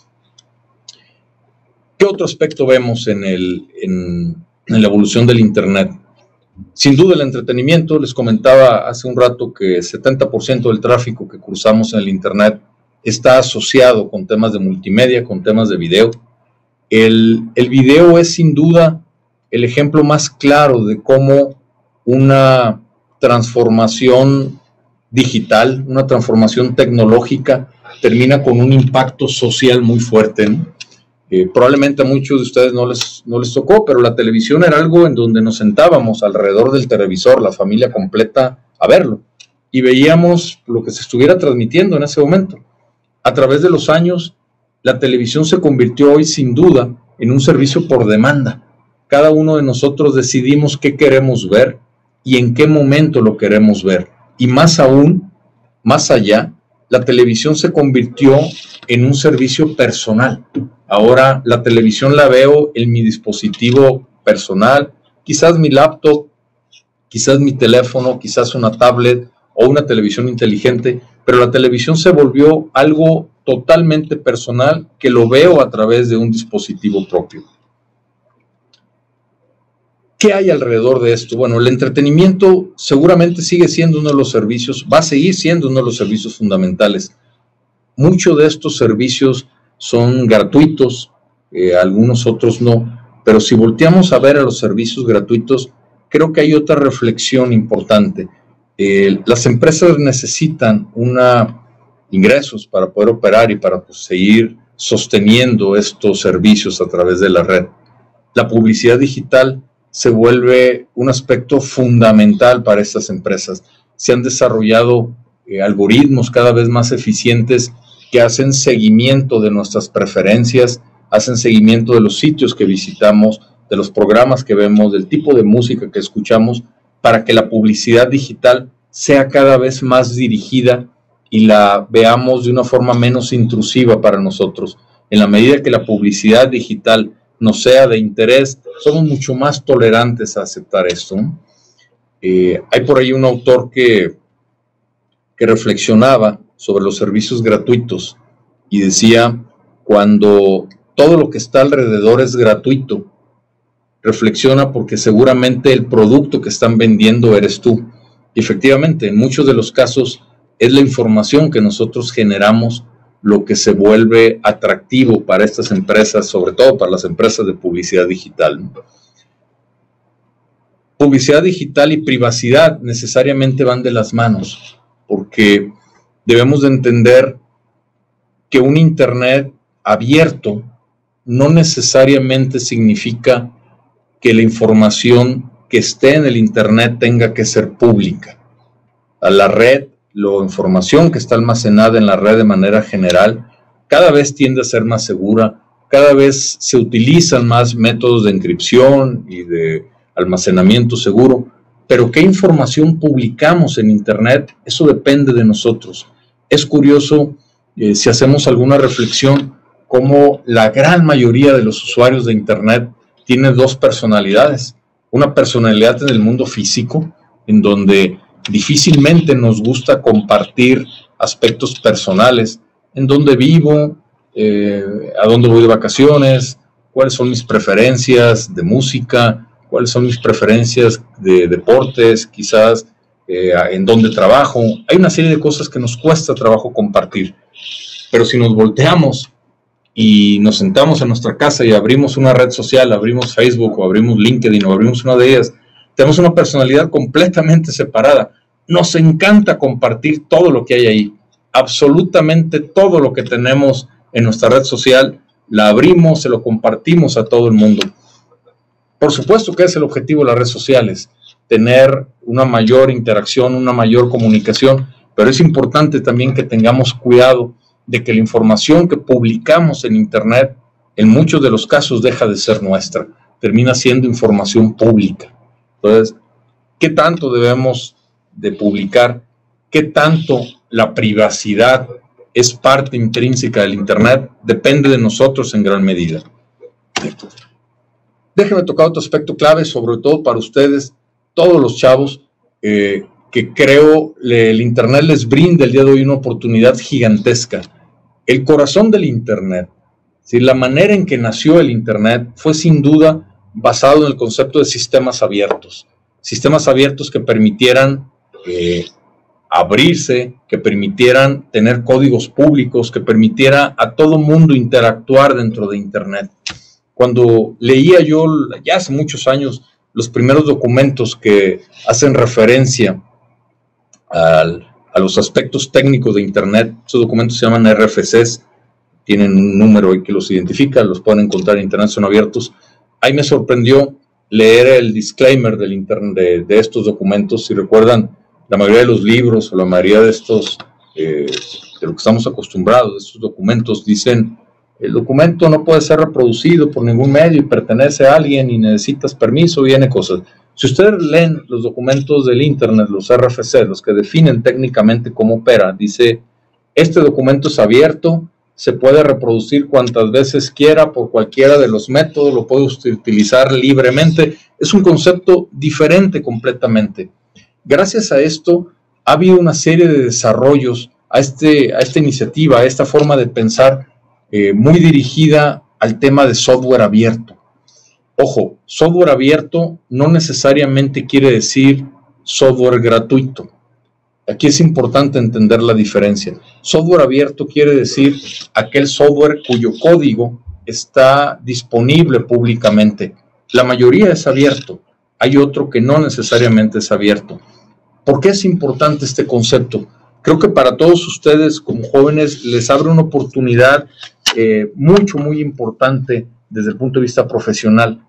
¿Qué otro aspecto vemos en, el, en, en la evolución del Internet? Sin duda el entretenimiento. Les comentaba hace un rato que el setenta por ciento del tráfico que cruzamos en el Internet está asociado con temas de multimedia, con temas de video. El, el video es sin duda el ejemplo más claro de cómo una transformación digital, una transformación tecnológica termina con un impacto social muy fuerte, ¿no? Eh, probablemente a muchos de ustedes no les, no les tocó, pero la televisión era algo en donde nos sentábamos alrededor del televisor, la familia completa, a verlo, y veíamos lo que se estuviera transmitiendo en ese momento. A través de los años, la televisión se convirtió hoy sin duda en un servicio por demanda. Cada uno de nosotros decidimos qué queremos ver y en qué momento lo queremos ver. Y más aún, más allá, la televisión se convirtió en un servicio personal. Ahora la televisión la veo en mi dispositivo personal, quizás mi laptop, quizás mi teléfono, quizás una tablet o una televisión inteligente, pero la televisión se volvió algo totalmente personal que lo veo a través de un dispositivo propio. ¿Qué hay alrededor de esto? Bueno, el entretenimiento seguramente sigue siendo uno de los servicios, va a seguir siendo uno de los servicios fundamentales. Muchos de estos servicios son gratuitos, eh, algunos otros no, pero si volteamos a ver a los servicios gratuitos, creo que hay otra reflexión importante. Eh, las empresas necesitan una, ingresos para poder operar y para pues, seguir sosteniendo estos servicios a través de la red. la publicidad digital se vuelve un aspecto fundamental para estas empresas. Se han desarrollado eh, algoritmos cada vez más eficientes que hacen seguimiento de nuestras preferencias, hacen seguimiento de los sitios que visitamos, de los programas que vemos, del tipo de música que escuchamos, para que la publicidad digital sea cada vez más dirigida y la veamos de una forma menos intrusiva para nosotros. En la medida que la publicidad digital nos sea de interés, somos mucho más tolerantes a aceptar esto. Eh, hay por ahí un autor que, que reflexionaba sobre los servicios gratuitos y decía, cuando todo lo que está alrededor es gratuito, reflexiona porque seguramente el producto que están vendiendo eres tú. Y efectivamente, en muchos de los casos es la información que nosotros generamos lo que se vuelve atractivo para estas empresas, sobre todo para las empresas de publicidad digital. Publicidad digital y privacidad necesariamente van de las manos, porque debemos de entender que un Internet abierto no necesariamente significa que la información que esté en el Internet tenga que ser pública. A la red, la información que está almacenada en la red de manera general, cada vez tiende a ser más segura, cada vez se utilizan más métodos de encripción y de almacenamiento seguro, pero ¿qué información publicamos en Internet? Eso depende de nosotros. Es curioso, eh, si hacemos alguna reflexión, cómo la gran mayoría de los usuarios de Internet tiene dos personalidades. Una personalidad en el mundo físico, en donde difícilmente nos gusta compartir aspectos personales, en dónde vivo, eh, a dónde voy de vacaciones, cuáles son mis preferencias de música, cuáles son mis preferencias de deportes, quizás eh, en dónde trabajo. Hay una serie de cosas que nos cuesta trabajo compartir, pero si nos volteamos y nos sentamos en nuestra casa y abrimos una red social, abrimos Facebook o abrimos LinkedIn o abrimos una de ellas, tenemos una personalidad completamente separada. Nos encanta compartir todo lo que hay ahí. Absolutamente todo lo que tenemos en nuestra red social, la abrimos, se lo compartimos a todo el mundo. Por supuesto que es el objetivo de las redes sociales, tener una mayor interacción, una mayor comunicación, pero es importante también que tengamos cuidado de que la información que publicamos en Internet, en muchos de los casos deja de ser nuestra, termina siendo información pública. Entonces, ¿qué tanto debemos de publicar? ¿Qué tanto la privacidad es parte intrínseca del Internet? Depende de nosotros en gran medida. Déjenme tocar otro aspecto clave, sobre todo para ustedes, todos los chavos, eh, que creo le, el Internet les brinda el día de hoy una oportunidad gigantesca. El corazón del Internet, ¿sí? La manera en que nació el Internet fue sin duda basado en el concepto de sistemas abiertos. Sistemas abiertos que permitieran eh, abrirse, que permitieran tener códigos públicos, que permitiera a todo mundo interactuar dentro de Internet. Cuando leía yo, ya hace muchos años, los primeros documentos que hacen referencia al a los aspectos técnicos de Internet, esos documentos se llaman R F Cs, tienen un número ahí que los identifica, los pueden encontrar en Internet, son abiertos. Ahí me sorprendió leer el disclaimer del internet de, de estos documentos. Si recuerdan, la mayoría de los libros o la mayoría de estos, eh, de lo que estamos acostumbrados, de estos documentos, dicen, el documento no puede ser reproducido por ningún medio y pertenece a alguien y necesitas permiso, viene cosas. Si ustedes leen los documentos del Internet, los R F C, los que definen técnicamente cómo opera, dice, este documento es abierto, se puede reproducir cuantas veces quiera por cualquiera de los métodos, lo puede usted utilizar libremente. Es un concepto diferente completamente. Gracias a esto ha habido una serie de desarrollos a, este, a esta iniciativa, a esta forma de pensar eh, muy dirigida al tema de software abierto. Ojo, software abierto no necesariamente quiere decir software gratuito. Aquí es importante entender la diferencia. Software abierto quiere decir aquel software cuyo código está disponible públicamente. La mayoría es abierto. Hay otro que no necesariamente es abierto. ¿Por qué es importante este concepto? Creo que para todos ustedes como jóvenes les abre una oportunidad eh, mucho, muy importante desde el punto de vista profesional.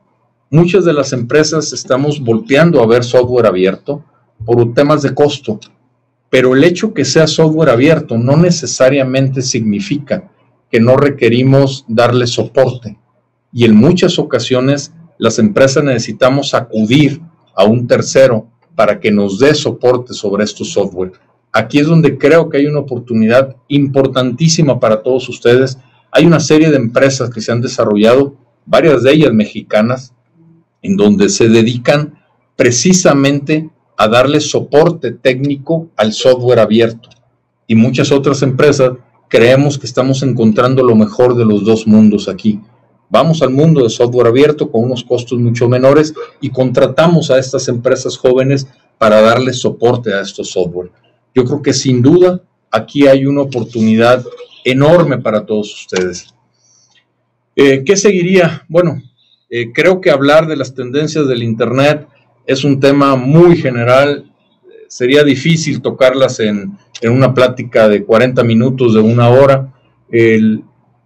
muchas de las empresas estamos volteando a ver software abierto por temas de costo, pero el hecho que sea software abierto no necesariamente significa que no requerimos darle soporte, y en muchas ocasiones las empresas necesitamos acudir a un tercero para que nos dé soporte sobre estos software. Aquí es donde creo que hay una oportunidad importantísima para todos ustedes. Hay una serie de empresas que se han desarrollado, varias de ellas mexicanas, en donde se dedican precisamente a darle soporte técnico al software abierto. Y muchas otras empresas creemos que estamos encontrando lo mejor de los dos mundos aquí. Vamos al mundo de software abierto con unos costos mucho menores y contratamos a estas empresas jóvenes para darle soporte a estos software. Yo creo que sin duda aquí hay una oportunidad enorme para todos ustedes. Eh, ¿Qué seguiría? Bueno, eh, creo que hablar de las tendencias del Internet es un tema muy general. Sería difícil tocarlas en, en una plática de cuarenta minutos, de una hora. El,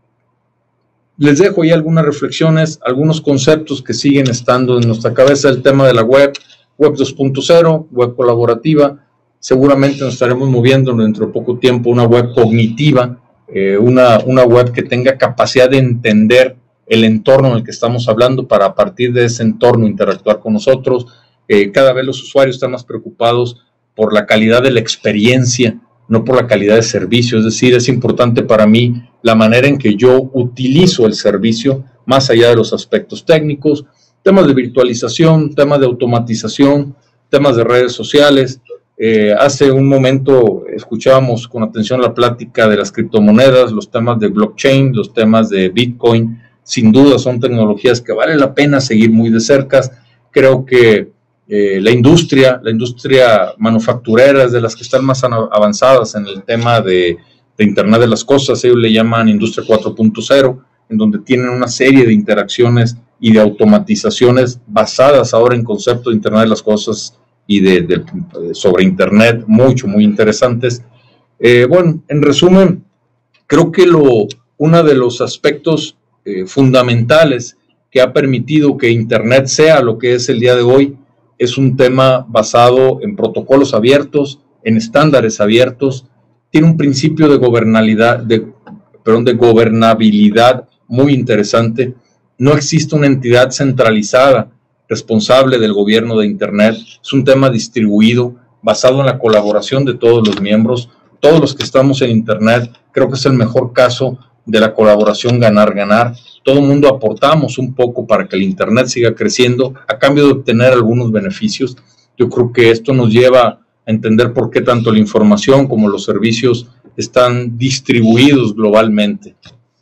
Les dejo ahí algunas reflexiones, algunos conceptos que siguen estando en nuestra cabeza. El tema de la web, web dos punto cero, web colaborativa. Seguramente nos estaremos moviendo dentro de poco tiempo una web cognitiva, eh, una, una web que tenga capacidad de entender el entorno en el que estamos hablando para a partir de ese entorno interactuar con nosotros. Eh, cada vez los usuarios están más preocupados por la calidad de la experiencia, no por la calidad de servicio. Es decir, es importante para mí la manera en que yo utilizo el servicio, más allá de los aspectos técnicos, temas de virtualización, temas de automatización, temas de redes sociales. Eh, hace un momento escuchábamos con atención la plática de las criptomonedas, los temas de blockchain, los temas de Bitcoin. Sin duda son tecnologías que vale la pena seguir muy de cerca. Creo que eh, la industria, la industria manufacturera es de las que están más avanzadas en el tema de, de Internet de las Cosas. Ellos le llaman industria cuatro punto cero, en donde tienen una serie de interacciones y de automatizaciones basadas ahora en conceptos de Internet de las Cosas y de, de, sobre Internet, mucho, muy interesantes. Eh, bueno, en resumen, creo que lo, uno de los aspectos eh, fundamentales que ha permitido que Internet sea lo que es el día de hoy es un tema basado en protocolos abiertos, en estándares abiertos. Tiene un principio de gobernabilidad, de, perdón, de gobernabilidad muy interesante. No existe una entidad centralizada responsable del gobierno de Internet. Es un tema distribuido, basado en la colaboración de todos los miembros. Todos los que estamos en Internet, creo que es el mejor caso de la colaboración ganar-ganar. Todo el mundo aportamos un poco para que el Internet siga creciendo a cambio de obtener algunos beneficios. Yo creo que esto nos lleva a entender por qué tanto la información como los servicios están distribuidos globalmente.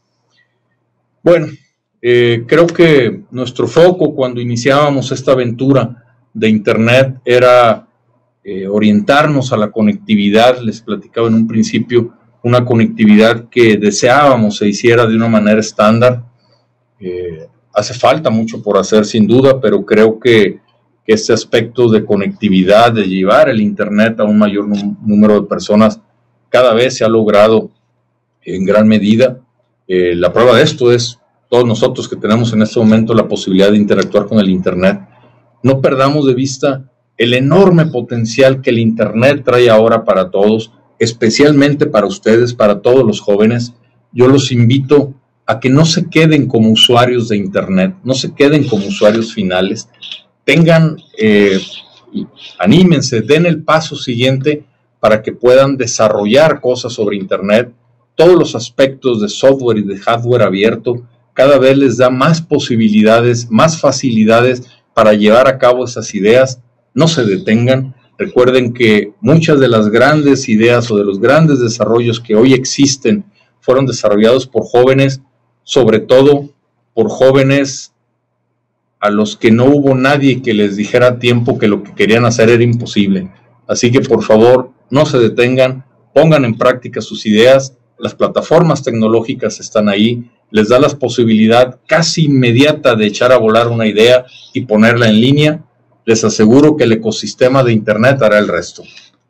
Bueno, eh, creo que nuestro foco cuando iniciábamos esta aventura de Internet era eh, orientarnos a la conectividad. Les platicaba en un principio una conectividad que deseábamos se hiciera de una manera estándar. Eh, hace falta mucho por hacer sin duda, pero creo que, que este aspecto de conectividad, de llevar el Internet a un mayor número de personas, cada vez se ha logrado en gran medida. Eh, la prueba de esto es todos nosotros que tenemos en este momento la posibilidad de interactuar con el Internet. No perdamos de vista el enorme potencial que el Internet trae ahora para todos, especialmente para ustedes, para todos los jóvenes. Yo los invito a que no se queden como usuarios de Internet, no se queden como usuarios finales, tengan, eh, anímense, den el paso siguiente para que puedan desarrollar cosas sobre Internet. Todos los aspectos de software y de hardware abierto cada vez les da más posibilidades, más facilidades para llevar a cabo esas ideas. No se detengan. Recuerden que muchas de las grandes ideas o de los grandes desarrollos que hoy existen fueron desarrollados por jóvenes, sobre todo por jóvenes a los que no hubo nadie que les dijera a tiempo que lo que querían hacer era imposible. Así que por favor, no se detengan, pongan en práctica sus ideas. Las plataformas tecnológicas están ahí, les da la posibilidad casi inmediata de echar a volar una idea y ponerla en línea. Les aseguro que el ecosistema de Internet hará el resto.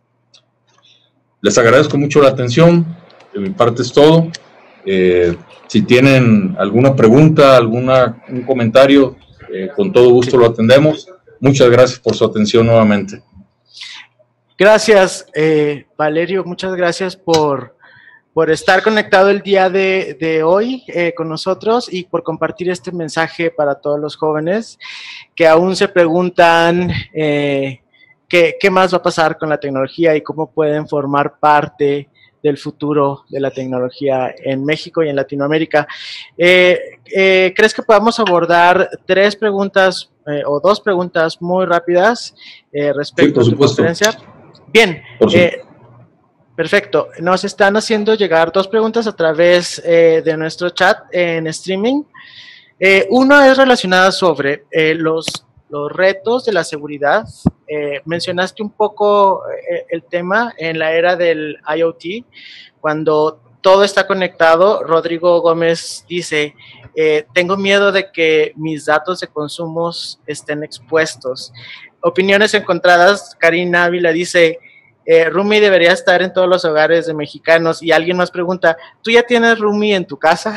Les agradezco mucho la atención. De mi parte es todo. Eh, si tienen alguna pregunta, alguna, un comentario, eh, con todo gusto lo atendemos. Muchas gracias por su atención nuevamente. Gracias, eh, Valerio, muchas gracias por, por estar conectado el día de, de hoy eh, con nosotros y por compartir este mensaje para todos los jóvenes que aún se preguntan eh, qué, qué más va a pasar con la tecnología y cómo pueden formar parte del futuro de la tecnología en México y en Latinoamérica. Eh, eh, ¿Crees que podamos abordar tres preguntas eh, o dos preguntas muy rápidas eh, respecto sí, a tu conferencia? Bien, eh, perfecto. Nos están haciendo llegar dos preguntas a través eh, de nuestro chat en streaming. Eh, una es relacionada sobre eh, los, los retos de la seguridad. Eh, mencionaste un poco eh, el tema en la era del IoT, cuando todo está conectado. Rodrigo Gómez dice, eh, tengo miedo de que mis datos de consumos estén expuestos. Opiniones encontradas. Karina Ávila dice, eh, Roomie debería estar en todos los hogares de mexicanos. Y alguien más pregunta, ¿tú ya tienes Roomie en tu casa?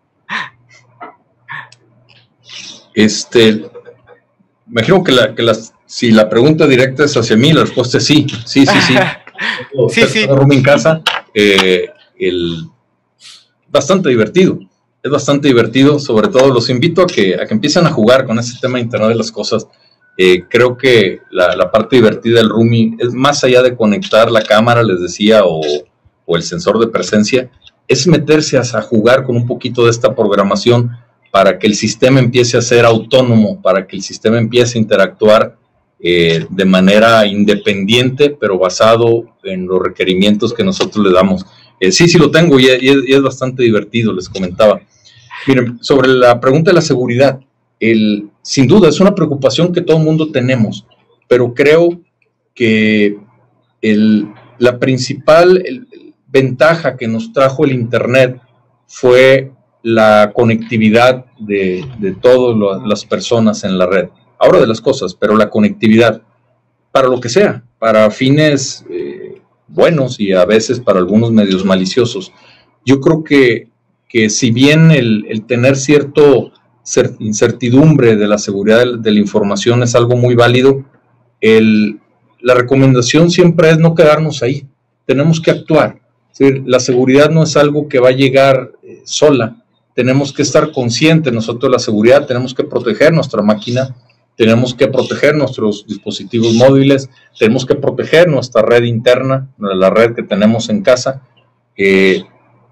Este, me imagino que, la, que las, si la pregunta directa es hacia mí, la respuesta es sí, sí, sí, sí. sí, sí. Roomie en casa, eh, el, bastante divertido. Es bastante divertido, sobre todo los invito a que, a que empiecen a jugar con ese tema de Internet de las Cosas. Eh, creo que la, la parte divertida del Roomie es más allá de conectar la cámara, les decía, o, o el sensor de presencia, es meterse a, a jugar con un poquito de esta programación para que el sistema empiece a ser autónomo, para que el sistema empiece a interactuar eh, de manera independiente, pero basado en los requerimientos que nosotros le damos. Eh, sí, sí lo tengo y, y, es, y es bastante divertido, les comentaba. Miren, sobre la pregunta de la seguridad, el, sin duda es una preocupación que todo el mundo tenemos, pero creo que el, la principal el, el ventaja que nos trajo el Internet fue la conectividad de, de todas las personas en la red. Ahora de las cosas, pero la conectividad, para lo que sea, para fines eh, buenos y a veces para algunos medios maliciosos. Yo creo que, que si bien el, el tener cierto incertidumbre de la seguridad de, de la información es algo muy válido, el, la recomendación siempre es no quedarnos ahí, tenemos que actuar. Es decir, la seguridad no es algo que va a llegar eh, sola, tenemos que estar conscientes nosotros de la seguridad, tenemos que proteger nuestra máquina, tenemos que proteger nuestros dispositivos móviles, tenemos que proteger nuestra red interna, la red que tenemos en casa. Eh,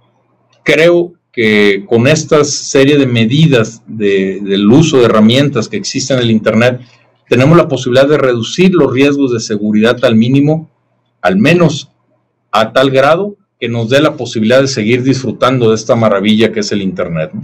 creo que con esta serie de medidas de, del uso de herramientas que existen en el Internet, tenemos la posibilidad de reducir los riesgos de seguridad al mínimo, al menos a tal grado que nos dé la posibilidad de seguir disfrutando de esta maravilla que es el Internet, ¿no?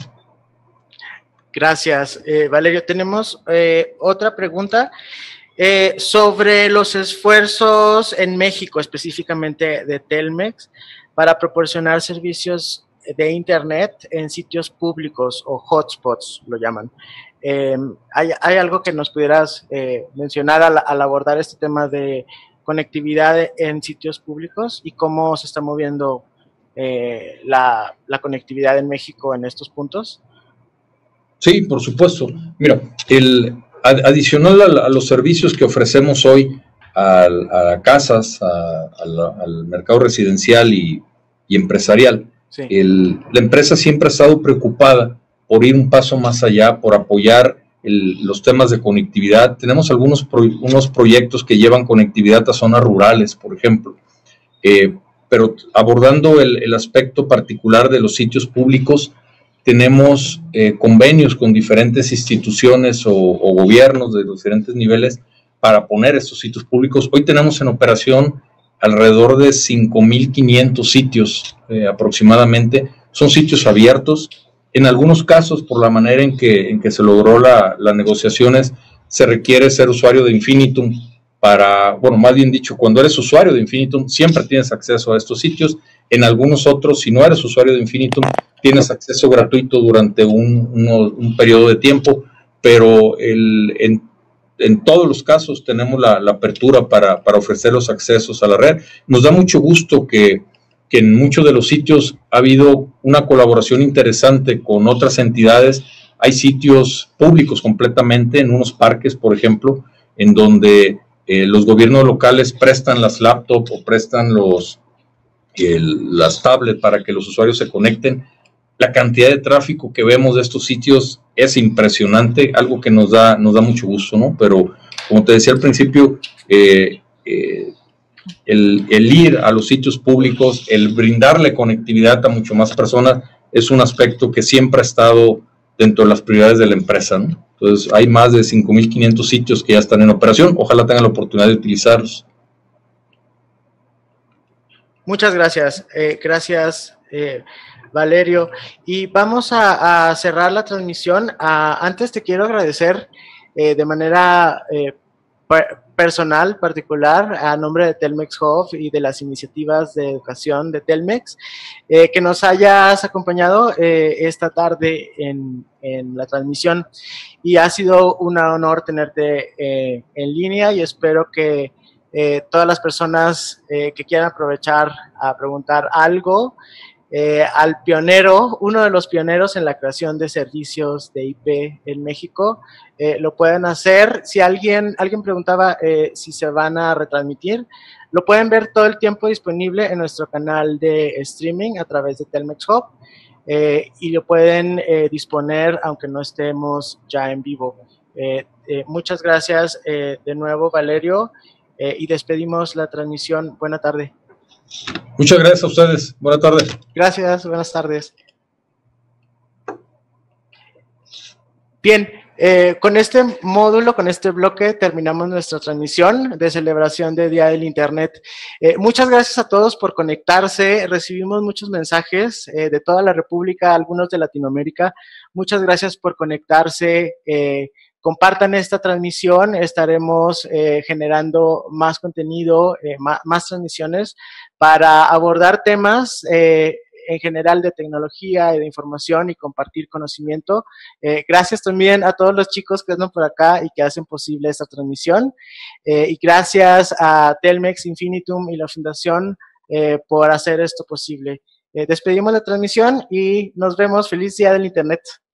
Gracias, eh, Valerio. Tenemos eh, otra pregunta eh, sobre los esfuerzos en México, específicamente de Telmex, para proporcionar servicios de Internet en sitios públicos o hotspots, lo llaman. Eh, ¿hay, ¿Hay algo que nos pudieras eh, mencionar al, al abordar este tema de conectividad en sitios públicos y cómo se está moviendo eh, la, la conectividad en México en estos puntos? Sí, por supuesto. Mira, el, adicional a, a los servicios que ofrecemos hoy a, a casas, a, a la, al mercado residencial y, y empresarial, sí. el, la empresa siempre ha estado preocupada por ir un paso más allá, por apoyar el, los temas de conectividad. Tenemos algunos pro, unos proyectos que llevan conectividad a zonas rurales, por ejemplo, eh, pero abordando el, el aspecto particular de los sitios públicos, tenemos eh, convenios con diferentes instituciones o, o gobiernos de los diferentes niveles para poner estos sitios públicos. Hoy tenemos en operación alrededor de cinco mil quinientos sitios eh, aproximadamente. Son sitios abiertos. En algunos casos, por la manera en que, en que se logró la, las negociaciones, se requiere ser usuario de Infinitum para, bueno, más bien dicho, cuando eres usuario de Infinitum, siempre tienes acceso a estos sitios. En algunos otros, si no eres usuario de Infinitum, tienes acceso gratuito durante un, uno, un periodo de tiempo, pero el, en, en todos los casos tenemos la, la apertura para, para ofrecer los accesos a la red. Nos da mucho gusto que que en muchos de los sitios ha habido una colaboración interesante con otras entidades Hay sitios públicos completamente, en unos parques, por ejemplo, en donde eh, los gobiernos locales prestan las laptops o prestan los, el, las tablets para que los usuarios se conecten. La cantidad de tráfico que vemos de estos sitios es impresionante, algo que nos da, nos da mucho gusto, ¿no? Pero, como te decía al principio, eh, eh, el, el ir a los sitios públicos, el brindarle conectividad a mucho más personas, es un aspecto que siempre ha estado dentro de las prioridades de la empresa, ¿no? Entonces, hay más de cinco mil quinientos sitios que ya están en operación. Ojalá tengan la oportunidad de utilizarlos. Muchas gracias. Eh, gracias, eh, Valerio. Y vamos a, a cerrar la transmisión. Ah, antes te quiero agradecer eh, de manera eh, personal, particular, a nombre de Telmex Hub y de las iniciativas de educación de Telmex, eh, que nos hayas acompañado eh, esta tarde en, en la transmisión. Y ha sido un honor tenerte eh, en línea y espero que eh, todas las personas eh, que quieran aprovechar a preguntar algo, Eh, al pionero, uno de los pioneros en la creación de servicios de I P en México, eh, lo pueden hacer. Si alguien, alguien preguntaba eh, si se van a retransmitir, lo pueden ver todo el tiempo disponible en nuestro canal de streaming a través de Telmex Hub eh, y lo pueden eh, disponer aunque no estemos ya en vivo. Eh, eh, muchas gracias eh, de nuevo, Valerio, eh, y despedimos la transmisión. Buena tarde. Muchas gracias a ustedes. Buenas tardes. Gracias, buenas tardes. Bien, eh, con este módulo, con este bloque, terminamos nuestra transmisión de celebración de Día del Internet. Eh, muchas gracias a todos por conectarse. Recibimos muchos mensajes eh, de toda la República, algunos de Latinoamérica. Muchas gracias por conectarse. Eh, compartan esta transmisión. Estaremos eh, generando más contenido, eh, más, más transmisiones para abordar temas eh, en general de tecnología y de información y compartir conocimiento. Eh, gracias también a todos los chicos que andan por acá y que hacen posible esta transmisión. Eh, y gracias a Telmex Infinitum y la Fundación eh, por hacer esto posible. Eh, despedimos la transmisión y nos vemos. Feliz Día del Internet.